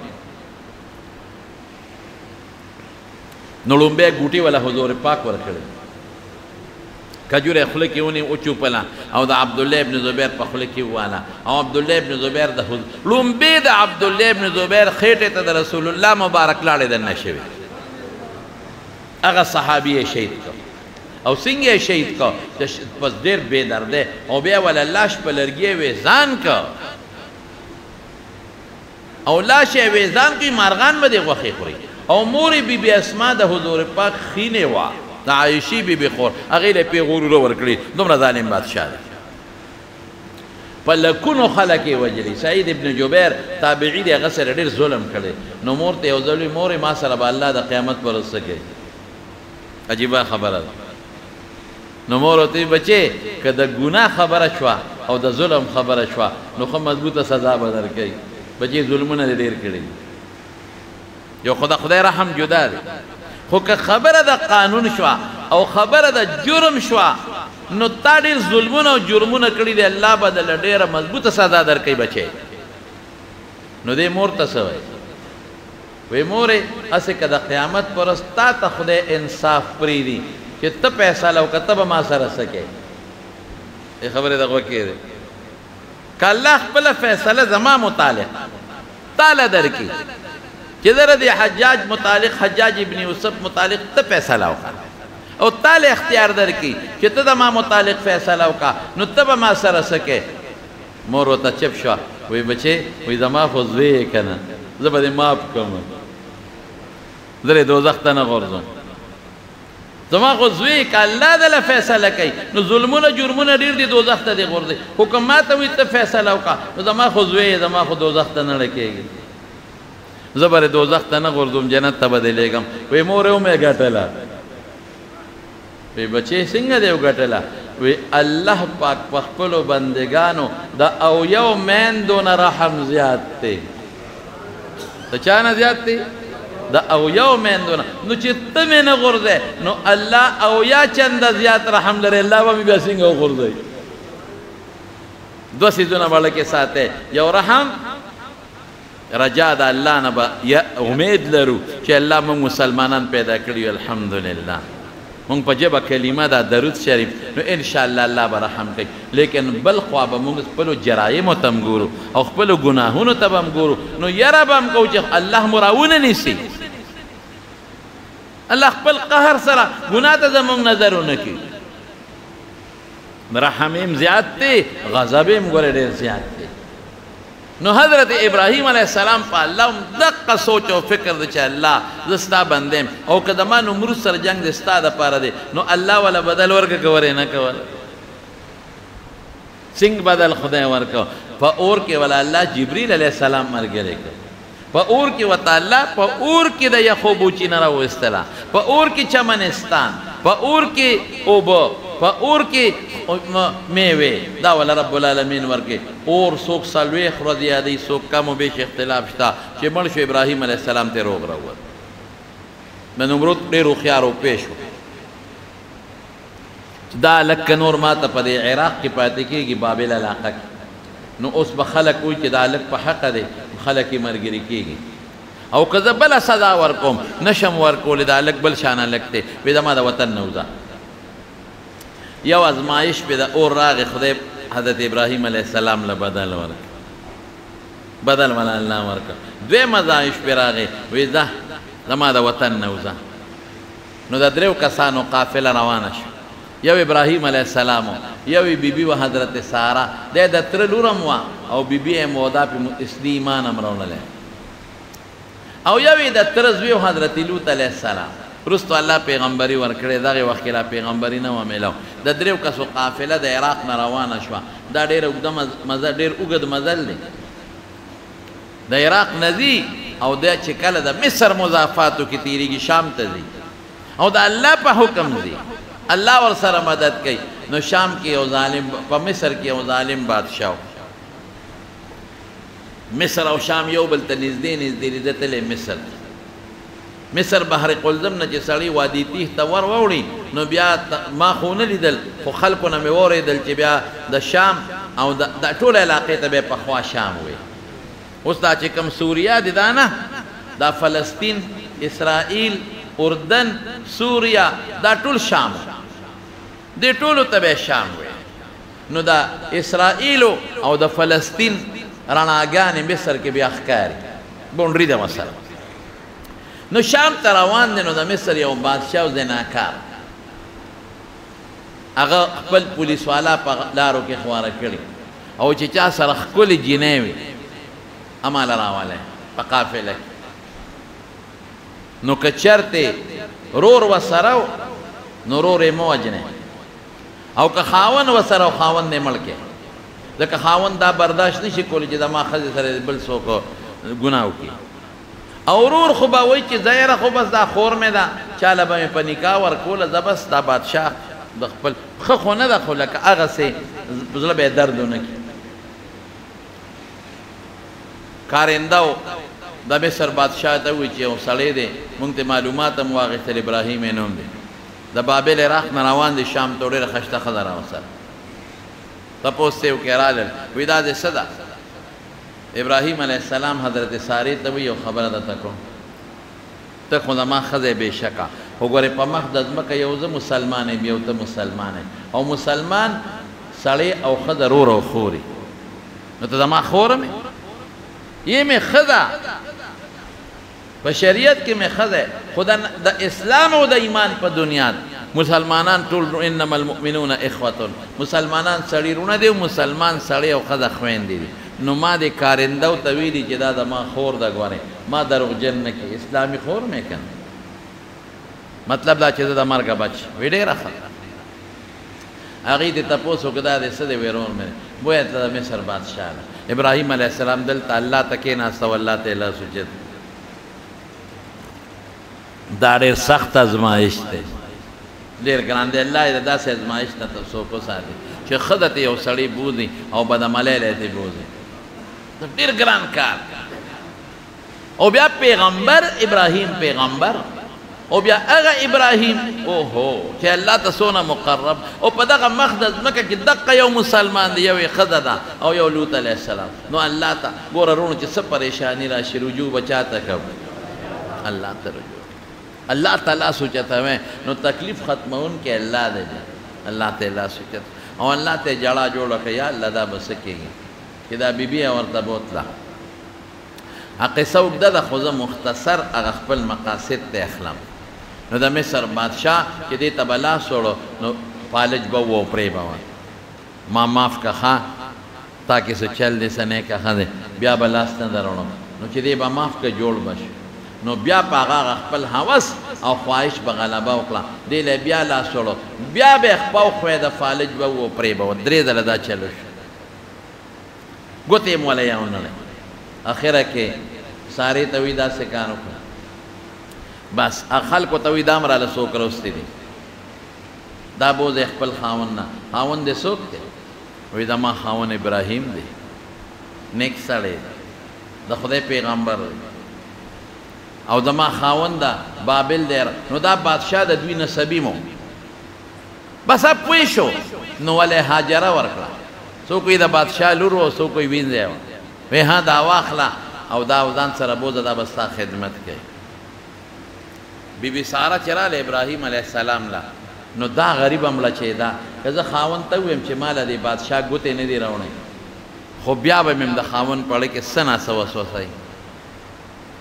نو لومبی ګوټي والا حضور پاک ورکړی کجوره خوله کې ونی او چوپلا او د عبد الله ابن زبیر په خوله کې والا او عبد الله ابن زبیر د لومبی د عبد الله ابن زبیر خېټه ته د رسول الله مبارک لاړې دنه شوی هغه صحابي شهید کړ او څنګه شهید کړ پس ډېر بې درده او بیا ولا لاش په لرګي ویزان کړ او لاش یې ویزان کړي مارغان به دې غوښې خوري او مور بی بی اسما د حضور پاک خینې وه د عایشې بی بی خور هغې له پیغورونه ورکړي دومره ظالم بادشاه دی په لکونو خلک یې وجلي سعید ابن جبیر تابعي دی هغه سره ډېر ظلم کړی نو مور ته یو ځل وي مورې ما سره به الله د قیامت پر ورځ څه کوي عجیبه خبره ده نو مور ورته بچې که د ګناه خبره شوه او د ظلم خبره شوه نو ښه مضبوطه سزا به درکوي بچې ظلمونه دې ډېر کړي یو خدای رحم جدا دی خو که خبره د قانون شوه او خبره د جرم شوه نو تا ډېر ظلمونه او جرمونه کړي دي الله به دله ډېره مضبوطه سزا درکوي بچی نو دې مور ته څه وایي وی مورې هسې که د قیامت پر ورځ تا ته خدای انصاف پرېږدي چې ته فیصله وکړه ته به ما سره څه کوې دې خبرې د غوږ کې دی که الله خپله فیصله زما متعلق تاله درکړي چې در د حجاج متعلق حجاج ابن یوسف متعلق ته فیصله وکړه او تاله اختیار درکړي چې ته د ما متعلق فیصله وکړه نو ته به ما سره څه کوې مور ورته چپ شوه وی بچې وی زما خو زوی یې که نه زه به دې معاف کړم زه دې دوزخ ته نه غورځم زما خو زوی که الله دله فیصله کوي نو ظلمونه جرمونه ډېر دي دوزخ ته دې غورځي خو که ما ته وایي ته فیصله وکړه نو زما خو زوی یې زما خو دوزخ ته نه ړکېږي زه به دوزخ ته نه غورځم جنت ته به دې لېږم وی مور یې ومې ګټله وی بچې څنګه دې وګټله وی الله پاک په خپلو بندګانو د اویو میندو نه رحم زیات دی د چا نه زیات دی د اویو میندو نه نو چې ته مې نه غورځې نو الله اویا چنده زیات رحم لري الله به مې بیا څنګه وغورځوي دوه څیزونه به لکې ساتئ یو رحم رجا د الله نه به امید لرو چې الله موږ مسلمانان پیدا کړي الحمدلله مونږ په ژبه کلمه دا درود شریف نو انشاءالله الله به رحم کوي لیکن بل خوا به مونږ خپلو جرایمو ته هم ګورو او خپلو ګناهونو ته به هم ګورو نو یره به هم کوو چې الله مو راونه نیسي الله خپل قهر سره ګناه ته زموږ نظر ونه کړي رحم هم زیات دی غضب هم ګوره ډېر زیات دی نو حضرت ابراهیم علیه السلام په الله هم دقه سوچ او فکر دی چې الله زه ستا بنده یم او که زما نمرود سره جنګ دی ستا دپاره دی نو الله والا بدل ورکړه که ورې نه کوله څنګه بدل خدای ورکړه په اور کې والا الله جبریل علیه السلام ملګری کړ په اور کې ورته الله په اور کې د یخو بوچي نه راویستله په اور کې چمنستان په اور کې اوبه په اور کې میوې دا ولا رب العالمین ورکې اور څوک څلوېښت ورځې یادوي څوک کم و بیش اختلاف شته چې مړ شو ابراهیم علیه السلام ته روغ راووت د نمرود ډېر هوښیار و پیش و دا لکه نور ما ته په دې عراق کې پاتې کېږي بابل علاقه کې نو اوس به خلک وایي چې دا لږ په حقه دی خلک یې ملګري کېږي او که زه بله سزا ورکوم نشم ورکولی دا لږ بل شانه لږ دی وایي زما د وطن نه وځه یو ازمایش پې د اور راغې خدای حضرت ابراهیم علیه السلام له بدل ورکړه بدل والا الله ورکړه دوی مزایش پې راغی وی ځه زما د وطن نه وځه نو د دریو کسانو قافله روانه شو یو ابراهیم علیه السلام یو بیبي و حضرت ساره دی د تره لور هم وه او بیبي یې موده پې اصلي ایمان هم راوړلی او یو یې د تره زوی و حضرت لوط علیه السلام وروستو الله پیغمبري ورکړې دغې وخت کې لا پیغمبري نه وه میلاو د دریو کسو قافله د عراق نه روانه شوه دا ډېره اوږده مزل ډېر اوږد مزل دی د عراق نه ځي او دی چې کله د مصر مضافاتو کې تېرېږي شام ته ځي او د الله په حکم ځي الله ورسره مدد کوي نو شام کې یو ظالم په مصر کې یو ظالم بادشاه مصر او شام یو بل ته نږدې نږدې تللی مصر بحر قلزم نه چې سړی وادي تیح ته ور ووړي نو بیا ما خو نه لیدل خو خلکو نه مې واورېدل چې بیا د شام او د ټوله علاقې ته به یې پخوا شام وي اوس دا چې کوم سوریه دی دا نه دا فلسطین اسرائیل اردن سوریا دا ټول شام دې ټولو ته به شام وي نو دا اسرائیلو او د فلسطین رڼاګانې مصر کې بیا ښکاري بونډري ده مثلا نو شام ته روان دی نو د مصر یو بادشاه او زناکار هغه خپل پولیس والا په لارو کې خواره کړي او چې چا سره ښکلې جینۍ وي اماله راوالی په قافله کې نو که چرته رور ورسره نو رور یې مه وجنې او که خاوند ورسره او خاوند یې مړ کړې ځکه خاوند دا برداشت نشي کولی چې زما ښځې سره بل څوک ګناه وکړي او ورور خو به وایي چې زه خو بس دا خور مې ده چاله به مې په نکاح ورکوله زه بس دا بادشاه د خپل ښه خو نه ده خو لکه هغسې زړه به یې درد ونه کړي کارنده و د مصر بادشاه ته وایي چې یو سړی دی مونږ ته معلومات هم واخېستل ابراهیم یې نوم دی د بابل عراق نه روان دی شام ته ډېره ښایسته ښځه راوسره تپوس ته یې وکړې رالل وایي دا دې څه ده ابراهیم علیه السلام حضرت سارې ته وایي یو خبره درته کوم ته خو زما ښځه یې بېشکه خو ګورې په مخ د ځمکه یو زه مسلمان یم یو ته مسلمان او مسلمان سړی او ښځه رور او خور نو ته زما خوره مې یہ میں خدا په شریعت کې میں خدا خدا د اسلام او د ایمان په دنیا مسلمانان ټول انما المؤمنون اخوه مسلمانان سړي رونه دي مسلمان سړي او خدا خويندې دي نو ما د کارنده او تویلی چې دا د ما خور د غوړې ما دروغجن نه کې اسلامي خور مې کنه مطلب دا چې د مرګ بچ وی ډېره ښه هغې دې تپوس وکړه دا دې څه دی ویرون مې بویه ته د مصر بادشاه ابراهیم علیه السلام دلته الله ته کېناسته او الله ته الله سجد دا ډېر سخت ازمایش دی ډېر ګران دی الله یې داسې ازمایش نه څوک وساتي چې ښځه ته یو سړی بوځي او بدعملی ته بوځي ډېر ګران کار او بیا پیغمبر ابراهیم پیغمبر او بیا هغه ابراهیم اوهو چې الله ته څونه مقرب او په دغه مخ د ځمکه کې دقه یو مسلمان دی یو یې ښځه ده او یو لوط علیه السلام نو الله ته ګوره وروڼو چې څه پریشاني راشي رجوع به چا ته کوو الله ته رجوع الله تعالی سوچته وی نو تکلیف ختمونکی الله دی الله ته الله سوچت او الله ته جړه جوړه کړه یا الله دا به څه کېږي چې دا بیبي یې ورته بوتله قصه اوږده ده خو زه مختصر هغه خپل مقاصد ته اخلم نو د مصر بادشاه چې دې ته به لاس وړو نو فالج به و او پرې به وه ما معاف که ښه تا کې څه چل دی څه نیکه ښه دی بیا به لاس نه دروړم نو چې دې به معاف که جوړ به شي نو بیا په هغه خپل هوس او خواهش به غلبه وکړه دې له بیا لاس وړو بیا به یې خپه وښوی د فالج به و او پرې به وه درې ځله دا چلو شو ګوتې یې مولی یا ونه اخره کې سارې ته وایي داسې کار وکړه بس خلکو ته وایي دا هم راله څوک راوستي دي دا بوځی خپل خاوند نه خاوند دې څوک دی وایي زما خاوند ابراهیم دی نیک سړی د خدای پیغمبر دی او زما خاوند ده بابل دی نو دا بادشاه د دوی نسبي مو بس اب پوه شو نو ولې هاجره ورکړه څوک وایي د بادشاه لور و څوک وایي وینځی وه وی ها دا واخله او دا ځان سره بوځه دا به ستا خدمت کوي بیبي ساره چې راله ابراهیم علیه السلام له نو دا غریبه مړه چې ده که زه خاوند ته ووایم چې ما له دې بادشاه ګوتې نه دي راوړی خو بیا به مې د خاوند په اړه کې څه ناڅه وسوسه وي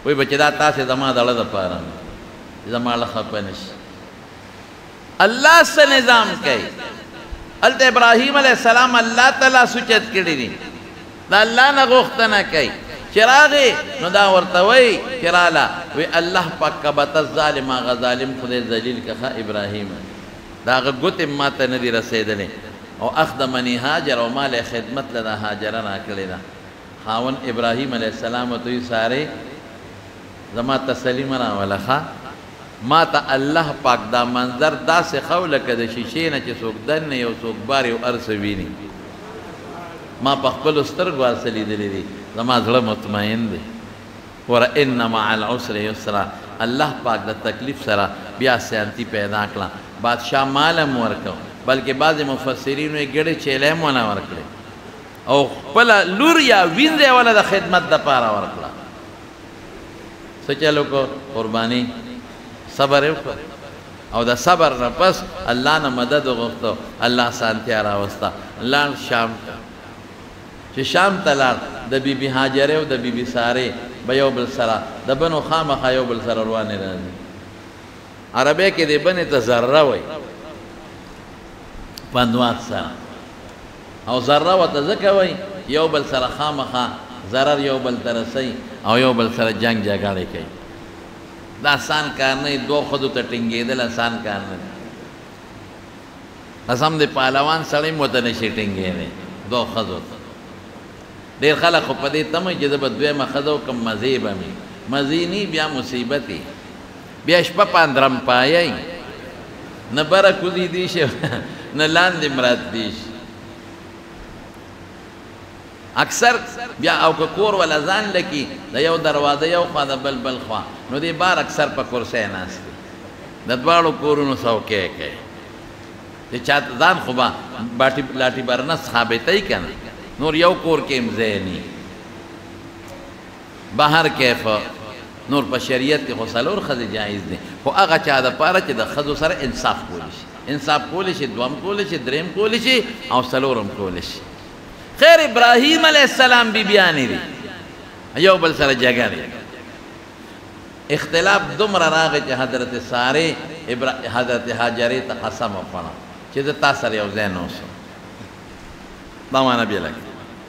وی بچی دا تاسې زما د اړه دپاره زما له خفه نشي الله څه نظام کوي هلته ابراهیم علیه السلام الله تعالی سوچت کړي دي دا الله نه غوښتنه کوي چې راغی نو دا ورته وایي چې راله وی الله پاک کبت الظالم هغه ظالم خدای ذلیل کښه ابراهیم د هغه ګوتې ما ته نه دي رسېدلې او اخدمني هاجر او ما له خدمت له دا هاجره راکړې ده خاوند ابراهیم علیه السلام ورته وایي سارې زما تسلي مه راوله ښه ما ته الله پاک دا منظر داسې ښو لکه د شیشې نه چې څوک دننه یو څوک بار یو هر څه ویني ما په خپلو سترګو هر څه لیدلی دي زما زړه مطمئن دی وره ان مع العسر یسرا الله پاک د تکلیف سره بیا سیانتي پیدا کړه بادشاه مال هم ورکړو بلکې بعضې مفسرینو یې ګډې چیلې هم ونه ورکړې او خپله لور یا وینځې وله د خدمت دپاره ورکړه څه چل وکړو قرباني صبر یې وکړه او د صبر نه پس الله نه مدد وغوښتو الله سانتیا راوسته لاړ شام ته چې شام ته لاړ د بیبي هاجرې او د بیبي سارې به یو بل سره د بنو خامخا یو بل سره روانې راځي عربی کې د بنې ته ذره وایي پندوات سره او ذره ورته ځکه وایي یو بل سره خامخا ضرر یو بل ته رسوي او یو بل سره جنګ جګړې کوي دا آسان کار نه دو ښځو ته ټینګېدل آسان کار نه دی قسم د پهلوان سړی م ورته نشي ټینګېدی دو ښځو ته ډېر خلک خو په دې تمه چې زه به دویمه ښځه وکړم مزې به مې مزې نی بیا مصیبت بیا شپه پاندرم پایئ نه بره کوزي دي شي نه لاندې مراد دي شي اکثر بیا او که کور ولا ځان لکي د یو دروازه یو خوا د بل بل خوا نو دې بار اکثر په کرسۍ ناست دي د دواړو کورونو څوکۍ کوي چې چا ځان خو به لاټي برنس ثابتوي که نه نور یو کور کې هم ځای ني بهر کیف نور په شریعت کې خو څلور ښځې جایز دي خو هغه چا دپاره چې د ښځو سره انصاف کولی شي انصاف کولی شي دوم کولی شي دریم کولی شي او څلورم کولی شي خیر ابراهیم علیه السلام بیبیانې دي یو بل سره جګړې اختلاف دومره راغی چې حضرت سارې حضرت هاجرې ته قسم وخوړه چې زه تا سره یو ځای نه اوسم دا معنا بیا لګي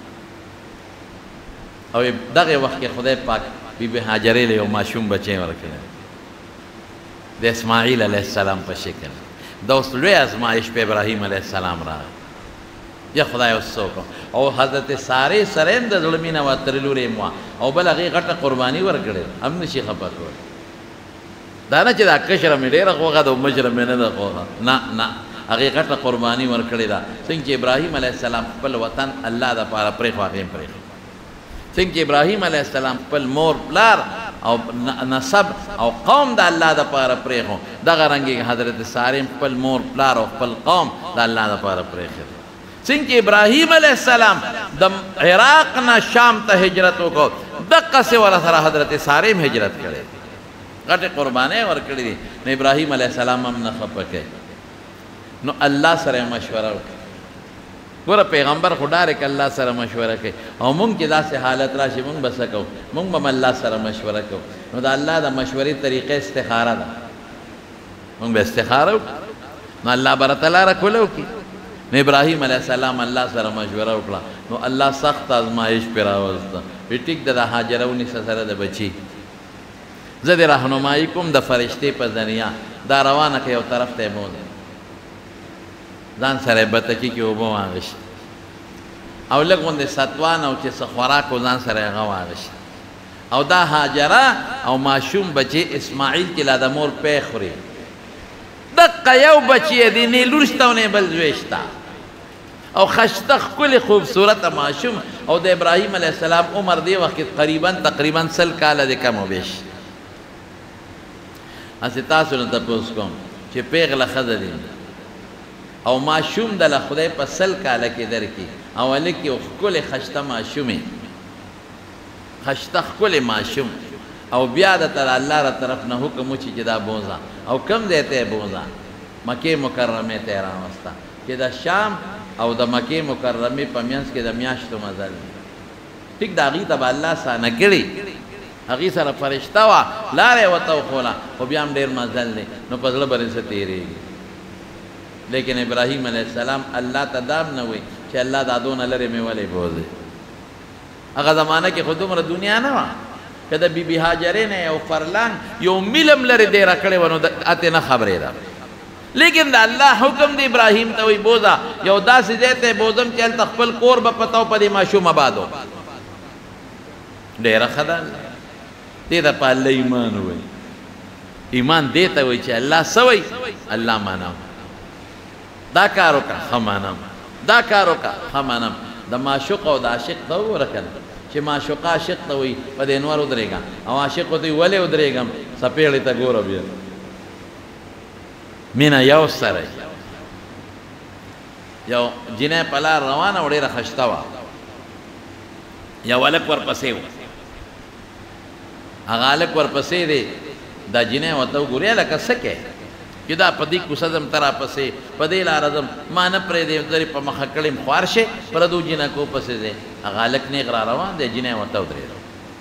او دغه وخت کې خدای پاک بیبي هاجرې له یو ماشوم بچی ورکړی د اسماعیل علیه السلام په شکل دا اوس لوی ازمایش په ابراهیم علیه السلام راغی یا خدای اوس څه وکړو او حضرت سارې سره هم د زړه مینه وه ترې لورې هم وه او بل هغې غټه قرباني ورکړې هم نشي خفه کولی دا نه چې دا کشره مې ډېره خوښه ده او مشره مې نه ده خوښه نه نه هغې غټه قرباني ورکړې ده څنګه چې ابراهیم علیه السلام خپل وطن الله دپاره پرېښو هغې هم پرېښو څنګه چې ابراهیم علیه السلام خپل مور پلار او نسب او قوم د الله دپاره پرېښو دغه رنګې حضرت سارې خپل مور پلار او خپل قوم د الله دپاره پرېښی څنګه چې ابراهیم علیه السلام د عراق نه شام ته هجرت وکړو دقسې ورسره حضرت سارې هم هجرت کړی غټې قربانۍ ورکړې دي نو ابراهیم علیه السلام هم نه خفه کوي نو الله سره یې مشوره وکړه ګوره پیغمبر خو ډارک الله سره مشوره کوي او موږ چې داسې حالت راشي موږ به څه کوو موږ به الله سره مشوره کوو نو د الله د مشورې طریقه استخاره ده موږ به استخاره وکړو نو الله به راته لاره کوله وکړي نو ابراهیم علیه السلام الله سره مشوره وکړه نو الله سخت ازمایش پرې راوسته وی ټیک ده د هاجره ونیسه سره د بچي زه دې رهنمایي کوم د فرشتې په ذریعه دا روانه که یو طرف ته یې بوځه ځان سره یې بتکي کې اوبه واغېشت او لږ غوندې ستوان او چې څه خوراک و ځان سره یې هغه واغېشت او دا هاجره او ماشوم بچی اسماعیل چې لا د مور پی خوري دقه یو بچی یې دی نه لور شته او نه بل زوی شته او خشته ښکلې خوبصورته ماشوم او د ابراهیم علیه السلام عمر دی وخت کې تقریبا 100 کاله د کم و بیش هسې تاسو نه تپوس کوم چې پیغله ښځه دي او ماشوم د له خدای په 100 کاله کې درکړي او هلک یو ښکلې خشته ماشومې خشته ښکلې ماشوم او بیا درته د الله را طرف نه حکم وشي چې دا بوځه او کوم ځای ته یې بوځه مکې مکرمې ته یې راوسته چې د شام او د مکې مکرمې په منځ کې د میاشتو مزل ټیک د هغې ته به الله سانه کړي هغې سره فرشته وه لاره یې ورته وښوله خو بیا هم ډېر مزل دی نو په زړه باندې څه تېرېږي لیکن ابراهیم علیه السلام الله ته دا هم نه وایي چې الله دا دونه لرې مې ولې بوځې هغه زمانه کې خو دومره دنیا نه وه که د بیبي هاجرې نه یو فرلان یو میل هم لرې دیره کړې وه نو اتې نه خبرېده لیکن د الله حکم دی ابراهیم ته وایي بوځه یو داسې ځای ته یې بوځم چې هلته خپل کور به پته و په دې ماشوم آباد و ډېره ښه ده دې ته په الله ایمان وایي ایمان دې ته وایي چې الله څه وایي الله منم دا کار وکړه ښه منم دا کار وکړه ښه منم د معشوق او د عاشق ته وګوره کنه چې معشوق عاشق ته وایي په دې انوار ودرېږه او عاشق ته وایي ولې ودرېږم څپېړې ته ګوره بیا مینه یو سره یو جنۍ په لار روانه و ډېره خشته وه یو هلک ورپسې و هغه هلک ورپسې دی دا جنۍ ورته وګورې هلکه څه کوې چې دا په دې کوڅه ځم ته راپسې په دې لاره ځم ما نه پرېږدې درې په مخه کړې خوار شې پردو جنکو پسې دی هغه هلک نیغ را روان دی جنۍ ورته ودرېده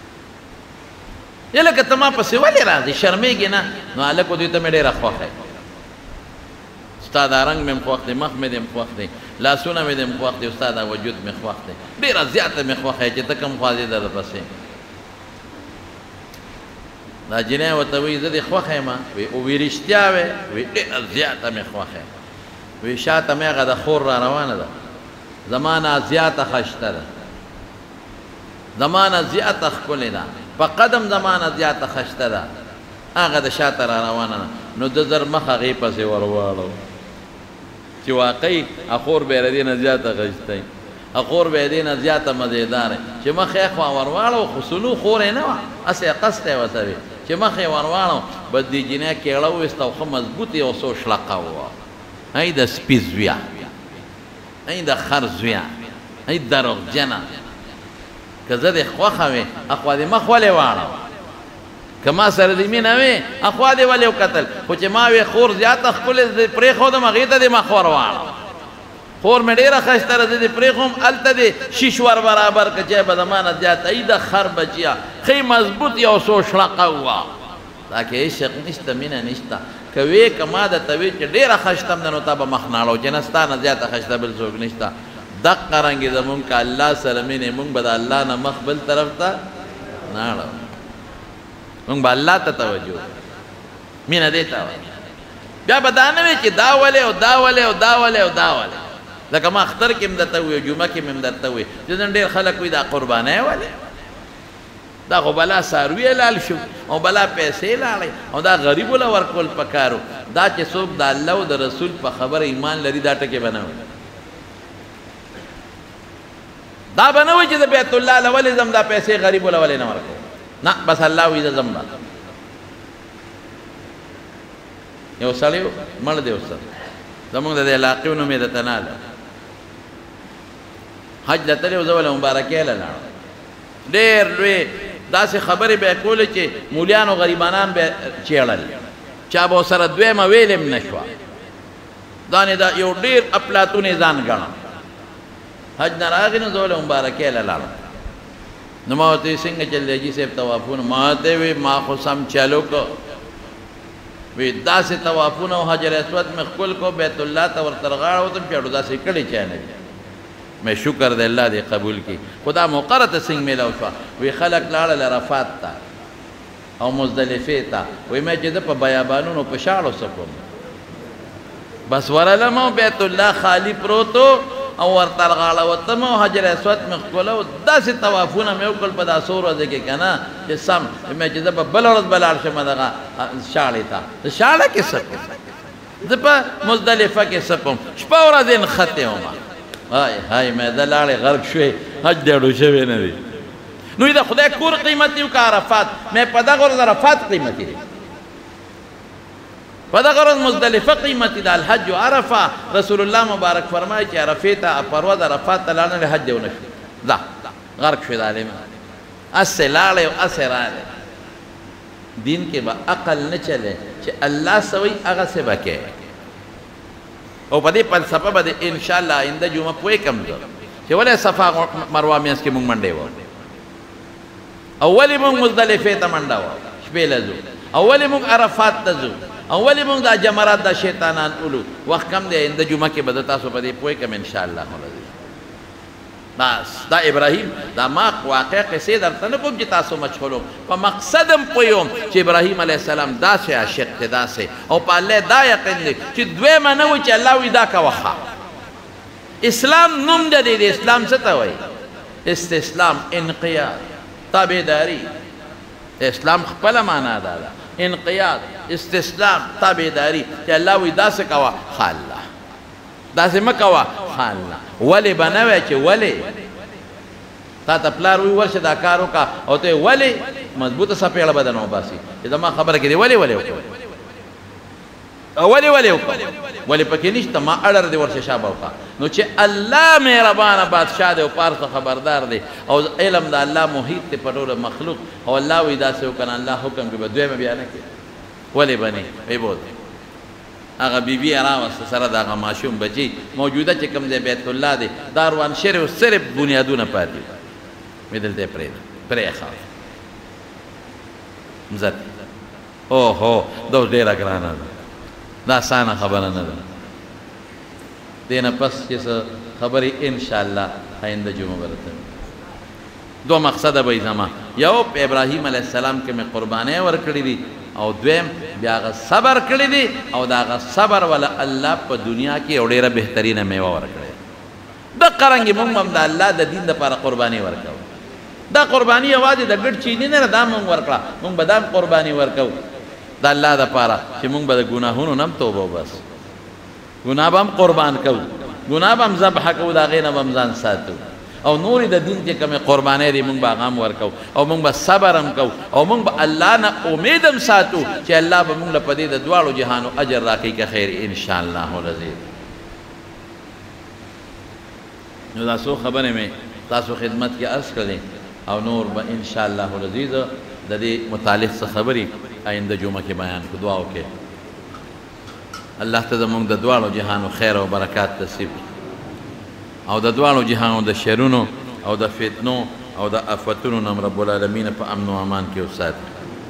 هلکه ته ما پسې ولې راځې شرمېږې نه نو هلک دوی ته مې ډېره خوښه ستا دا رنګ مې هم خوښ دی مخ مې دې هم خوښ دی لاسونه مې دې هم خوښ دی ستا دا وجود مې خوښ دی ډېره زیاته مې خوښه چې ته کوم خوا ځې درپسې دا جنۍ ورته وایي زه دې خوښه یم وایي رښتیا وې وایي ډېره زیاته مې خوښه وایي شاته مې هغه د خور را روانه ده زما نه زیاته ښایسته ده زما نه زیاته ښکلې ده په قدم زما نه زیاته ښایسته ده هغه د شاته را روانه ده نو د زر مخ هغې پسې ور واړو چې واقعي اخور به یې د دې نه زیاته ښایسته اخور به یې دې نه زیاته مزېدار چې مخ یې خوا ور واړو خو سلو خور یې نه وه هسې قصد یې ورته وي چې مخ یې ور واړو بس دې جنۍ کېړه وویسته او ښه مضبوط یو څو شلقه وه ای د سپي زویه ای د خر زویه ای دروغجنه که زه دې خوښه وې اخوا دې مخ ولې واړو که ما سره دې مینه وې اخوا دې ولې وکتل خو چې ما وې خور زیاته ښکلې پرېښودم هغې ته دې مخ ور واړو خور مې ډېره ښایسته ده زه دې پرېښوم هلته دې شیش ور برابر که چای به زما نه زیاته ای د خر بچیه ښې مضبوط یو څو شړقه وه دا کې عشق نشته مینه نشته که وې که ما درته وې چې ډېره ښایسته م ده نو تا به مخ نه اړو چې نه ستا نه زیاته ښایسته بل څوک نشته دقه رنګې زمونږ که الله سره مینې مونږ به د الله نه مخ بل طرف ته نه اړو مونږ به الله ته توجه مینه دې ته وایي بیا به دا نه وي چې دا ولې او دا ولې او دا ولې او دا ولې لکه ما اختر کې هم درته ووایي جمعه کې مې هم درته ووایي چې نن ډېر خلک وایي دا قربانۍ ولې دا خو بلا څاروي لال شو او بلا پیسې لاړې او دا غریبو له ورکول پکارو دا چې څوک د الله او د رسول په خبره ایمان لري دا ټکې به نه وي دا به نه وایي چې د بیت الله له ولې ځم دا پیسې غریبو له ولې نه ورکوم نه بس الله وایي زه ځم به یو سړی مړ دی اوس زمونږ د دې علاقې نوم یې درته نه حج له تللی و زه ولې مبارکۍ له لاړم ډېر لوی داسې خبرې به یې کولې چې مولیان غریبانان به یې چېړل چا به ورسره دویمه ویلې هم نه شوه دا دا یو ډېر اپلاتون یې ځان ګڼم حج نه راغی نو زه ولې مبارکۍ له لاړم نو ما ورته ویل څنګه چل دی حاجي صاحب طوافونه ما ورته وی ما خو سم چلو کو وی داسې طوافونه او حجر اسود مې ښکل کو بیت الله ته ورته غاړه وتم چې اړو داسې کړی چا نه مې شکر دی الله دې قبول کړي خو دا موقع راته څنګه میلاو شوه وی خلک لاړل عرفات ته او مزدلفې ته وی مې چې زه په بیابانونو په شاړو څه کوم بس ورلم او بیت الله خالی پروتو او ورته غاړه وتم او حجر اسود مې ښکله او داسې طوافونه مې وکړل په دا څو ورځې کې که نه چې سم مې چې زه به بله ورځ به لاړ شم دغه شاړې ته د شاړه کې څه کوم زه په مزدلفه کې څه کوم شپه ورځې نښتې وم هاي هاي مې د لاړې غرق شوې حج دې اړو شوی نه دی نو د خدای کور قیمتي و که عرفات مې په دغه ورځ عرفات قیمتي دی په دغه ورځ مزدلفه قیمتي ده الحج عرفه رسول الله مبارک فرمایي چې عرفې ته په ورځ عرفات ته لاړ نه حج دې ونه شو ځه غرق شوې د عالمان هسې لاړې او هسې راغې دین کې به عقل نه چلې چې الله څه وایي هغسې به کې او په دې فلسفه به د انشاءالله آینده جمعه پوهېږم زه چې ولې صفا مروه منځ کې مونږ منډې وو اولی مونږ مزدلفه ته منډه وه شپې له ځو اولی مونږ عرفات ته ځو اولی مونږ دا جمرات دا شیطانان اولو وخت کم دی انده جمعه کې به د تاسو په دې پوه کم انشاءالله بس دا ابراهیم دا ما واقع قصې درته نه کوم چې تاسو مشغولو په مقصدم پویم چې ابراهیم علیه السلام داسې عاشق دی داسې او په الله دا یقین دی چې دویمه نه وي چې الله وي دا کوه اسلام نوم دی د اسلام څه ته وایي استسلام انقیاد تابعداري اسلام خپله معنا دا ده انقیاد استسلام تابعداري چې الله وي داسې کوه ښه الله داسې مه کوه ښه الله ولې به نه وی چې ولې تا ته پلار وي ورشه دا کار وکړه او ته ولې مضبوطه څپېړه به درنه وباسي چې زما خبره کې دی ولې وکړه ولې وکړه ولې پکې نشته ما اړر دی ورشه شابه وکړه نو چې الله مهربانه بادشاه دی او پارسه خبردار دی او علم د الله محیط دی په ټوله مخلوق او الله وایي داسې وکړه الله حکم کې به دویمه بیا نه کوي ولې به نه وی بود هغه بیبي راوسته سره د هغه ماشوم بچي موجوده چې کوم دی بیت الله دی دا روان شوی صرف بنیادونه پاتې مې دلته پرېښه مځکه اوهو دا اوس ډېره ګرانه ده دا اسانه خبره نه ده دې نه پس چې څه خبرې انشاءالله آینده جمعه به راته دو مقصده به زما یو په ابراهیم علیه السلام کې مې قربانۍ ورکړې دي او دویم بیا هغه صبر کړی دی او دا هغه صبر ولا الله په دنیا کې یو ډېره بهترینه میوه ورکړې دقه رنګې مونږ هم د الله د دین دپاره قرباني ورکوو دا قرباني یوازې د ګډ چیني نه ده دا مونږ ورکړه مونږ به دا هم قرباني ورکوو د الله دپاره چې مونږ به د ګناهونو نه هم توبه وباسو ګناه به هم قربان کوو ګناه به هم ذبحه کوو د هغې نه به هم ځان ساتو او نورې د دین چې کومې قربانۍ دي مونږ به هغه هم ورکوو او مونږ به صبر هم کوو او مونږ به الله نه امید هم ساتو چې الله به مونږ له په دې د دواړو جهانو اجر راکوي که خیر انشاءالله العزیز نو دا څو خبرې مې تاسو خدمت کې عرض کړلې او نور به انشاءالله العزیز د دې متعلق څه خبرې آینده جمعه کې بیان کړو دعا وکړئ الله ته زموږ د دواړو جهانو خیر او برکات نصیب او د دواړو جهانو د شرونو او د فتنو او د آفتونو نه رب العالمین په امن او امان کې وساتي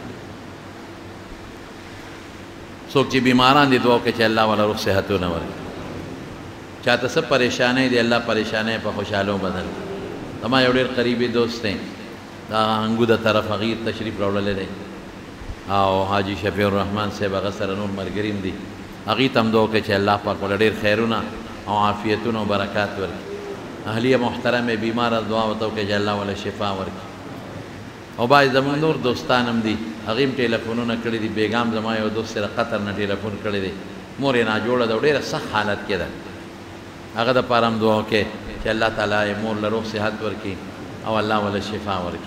څوک چې بیماران دي دعا وکړي چې الله والا روغ صحتونه ورکړي چاته څه پریشانۍ دي الله پریشانۍ په خوشحالو بدل زما یو ډېر قریبي دوست دی دا انګو د طرف هغې تشریف راوړلی دی او حاجي شفیع الرحمن صاحب هغه سره نور ملګري دي هغې ته هم دعا وکړئ چې الله پاک ورله ډېر خیرونه او عافیتونه او برکات ورکړي اهلیه محترمې بیماره دعا ورته وکړئ چې الله وله شفا ورکړي او بعضې زموږ نور دوستان هم دي هغې هم ټیلیفونونه کړي دي بیګام زما یو دوست سره قطر نه ټیلیفون کړی دی مور یې ناجوړه ده او ډېره سخت حالت کې ده هغه دپاره هم دعا وکړئ چې الله تعالی یې مور له روغ صحت ورکړي او الله وله شفا ورکړي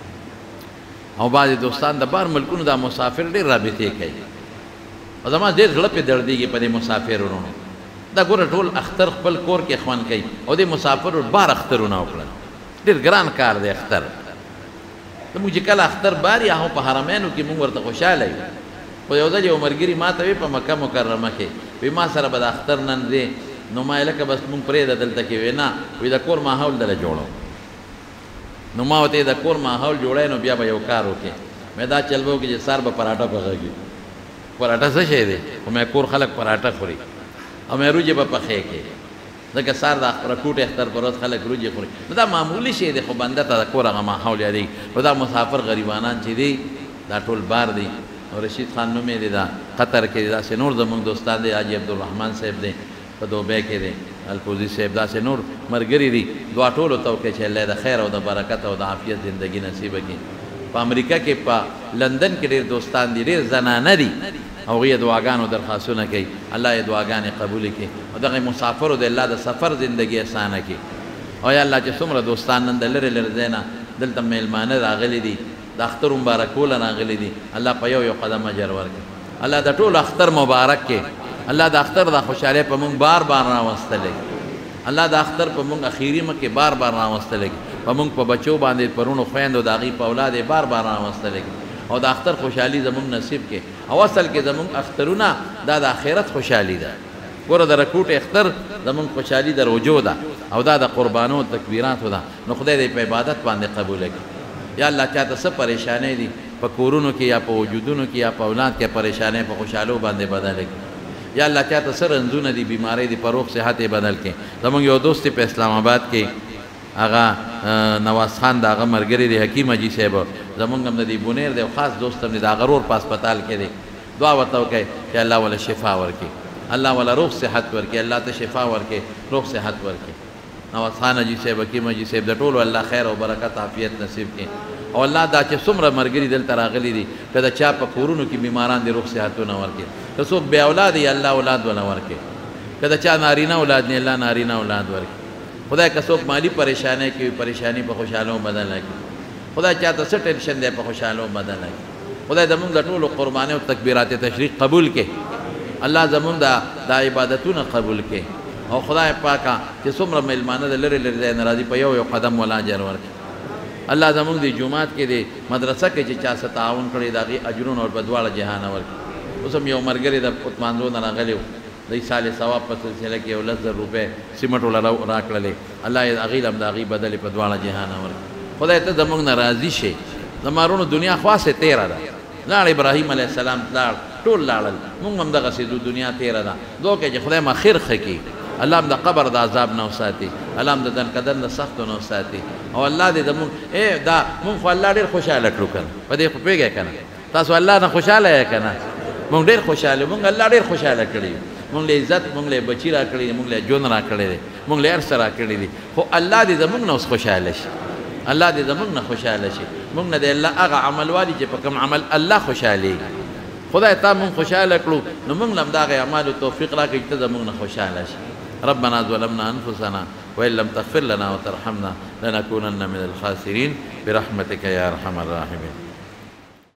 او بعضې دوستان د بار ملکونو دا مسافر ډېر رابطې کوي او زما ډېر زړه پې دردېږي په دې مسافرونو دا ګوره ټول اختر خپل کور کې خوند کوي او دې مسافرو بار اخترونه وکړل ډېر ګران کار دی اختر زموږ چې کله اختر بار یا هم په حرمینو کې موږ ورته خوشحاله یو خو یو ځل یو ملګري ما ته وی په مکه مکرمه کې وی ما سره به د اختر نن دی نو ما لکه بس مونږ پرېږده دلته کې وی نه وی د کور ماحول دله جوړو نو ما ورته د کور ماحول جوړی نو بیا به یو کار وکړې مې دا چل به وکړي چې سار به پراټه پخېږي پراټه څه شی دی خو مې کور خلک پراټه خوري او مې روجې به پخې کړې ځکه سار د رکوټ اختر پر ورځ خلک روجې خوري نو دا معمولي شی دی خو بنده ته د کور هغه ماحول یادېږي نو دا مسافر غریبانان چې دي دا ټول بار دی او رشید خان نوم یې دی دا قطر کې دی داسې نور زموږ دوستان دی حاجي عبدالرحمن صاحب دی په دوبۍ کې دی الپوزي صاحب داسې نور ملګري دي دعا ټولو ته وکړئ چې الله د خیر او د برکت او د عافیت زندګي نصیبه کړي په امریکا کې په لندن کې ډېر دوستان دي ډېر زنانه دي هغوی یې دعاګانو درخواستونه کوي الله یې دعاګانې قبولې کړي او دغه مسافرو د الله د سفر زندګي اسانه کړي او یا الله چې څومره دوستان نن د لرې لرې ځای نه دلته میلمانه راغلي دي د اختر مبارکوله راغلي دي الله په یو یو قدم اجر ورکړي الله د ټول اختر مبارک کې الله د اختر د خوشحالۍ په مونږ بار بار راوستلی الله د اختر په مونږ اخیري مکې بار بار راوستلی په مونږ په بچو باندې پرونو خویندو د هغې په اولاد یې بار بار راوستلی او د اختر خوشحالي زمونږ نصیب کې او اصل کې زمونږ اخترونه دا د آخرت خوشحالي ده ګوره د رکوټ اختر زمونږ خوشحالي د روجو ده او دا د قربانو تکبیراتو ده نو خدای دې په عبادت باندې قبوله کړي یا الله چاته څه پریشانې دي په کورونو کې یا په وجودونو کې یا په اولاد کې پریشانې په خوشحالو باندې بدل کړي یا الله چاته څه رنځونه دي بیماری دي په روغ صحت بدل کړي زمونږ یو دوست په اسلام آباد کې هغه نواز خان د هغه ملګری دی حکیم حاجي صاحب زمونږ هم د دې بونیر دی خاص دوست هم دی د هغه ورور په هسپتال کې دی دعا ورته وکړئ چې الله ولا شفا ورکړي الله ولا روغ صحت ورکړي الله ته شفا ورکړي روغ صحت ورکړي نواز خان حاجي صاحب حکیم حاجي صاحب د ټولو الله خیر او برکت عافیت نصیب کړي او الله دا چې څومره ملګري دلته راغلي دي که د چا په کورونو کې بیماران دي روغ صحتونه ورکړي که څوک بې اولاد یې الله اولاد ولا ورکړي که د چا نارینه اولاد نه الله نارینه اولاد ورکړي خدای که څوک مالی پریشانی کې پریشانی په خوشحالو بدل کړي خدای چاته څه ټینشن دی په خوشحالو بدل کړي خدای زمونږ د ټولو قربانۍ او تکبیرات تشریق قبول کړي الله زمونږ د عبادتونه قبول کړي او خدای پاکه چې څومره میلمانه د لرې لرې ځای نه راځي په یو یو قدم ولا اجر ورکړي الله زمونږ د جومات کې د مدرسه کې چې چا څه تعاون کړی د هغې اجرونه ور په دواړه جهانه ورکړي اوس هم یو ملګري د قطماندو نه راغلی و د سال ثواب په سلسله کې 11,000 روپۍ سیمټ وله راکړلې الله یې هغې هم د هغې بدلې په دواړه جهانه ورکړي خدای ته زمونږ نه راضي شي زمارونو دنیا خاصه تیره ده لاړ ابراهیم علیه السلام لاړ ټول لاړل مونږ هم دغسې دنیا تیره ده دو کې چې خدای ما خیر ښه کړي الله هم د قبر د عذاب نه وساتي الله هم د دنکدن د سختو نه وساتي او الله دې زمونږ دا مونږ خو الله ډېر خوشحاله کړو که نه په دې خو پوهېږئ که نه تاسو الله نه خوشحاله یې که نه مونږ ډېر خوشحاله مونږ الله ډېر خوشحاله کړي مونږ له عزت مونږ له بچي را کړي دي مونږ له ژوند را کړی دی مونږ له هر څه را کړي دي خو الله دې زمونږ نه اوس خوشحاله شي الله دې زمونږ نه خوشحاله شي مونږ نه دی الله هغه عمل والي چې په کوم عمل الله خوشحالېږي خدای تا مونږ خوشحاله کړو نو مونږ له هم د هغې اعمالو توفیق راکړي چې ته زمونږ نه خوشحاله شي ربنا ظلمنا أنفسنا وإن لم تغفر لنا وترحمنا لنكونن من الخاسرين برحمتك يا أرحم الراحمين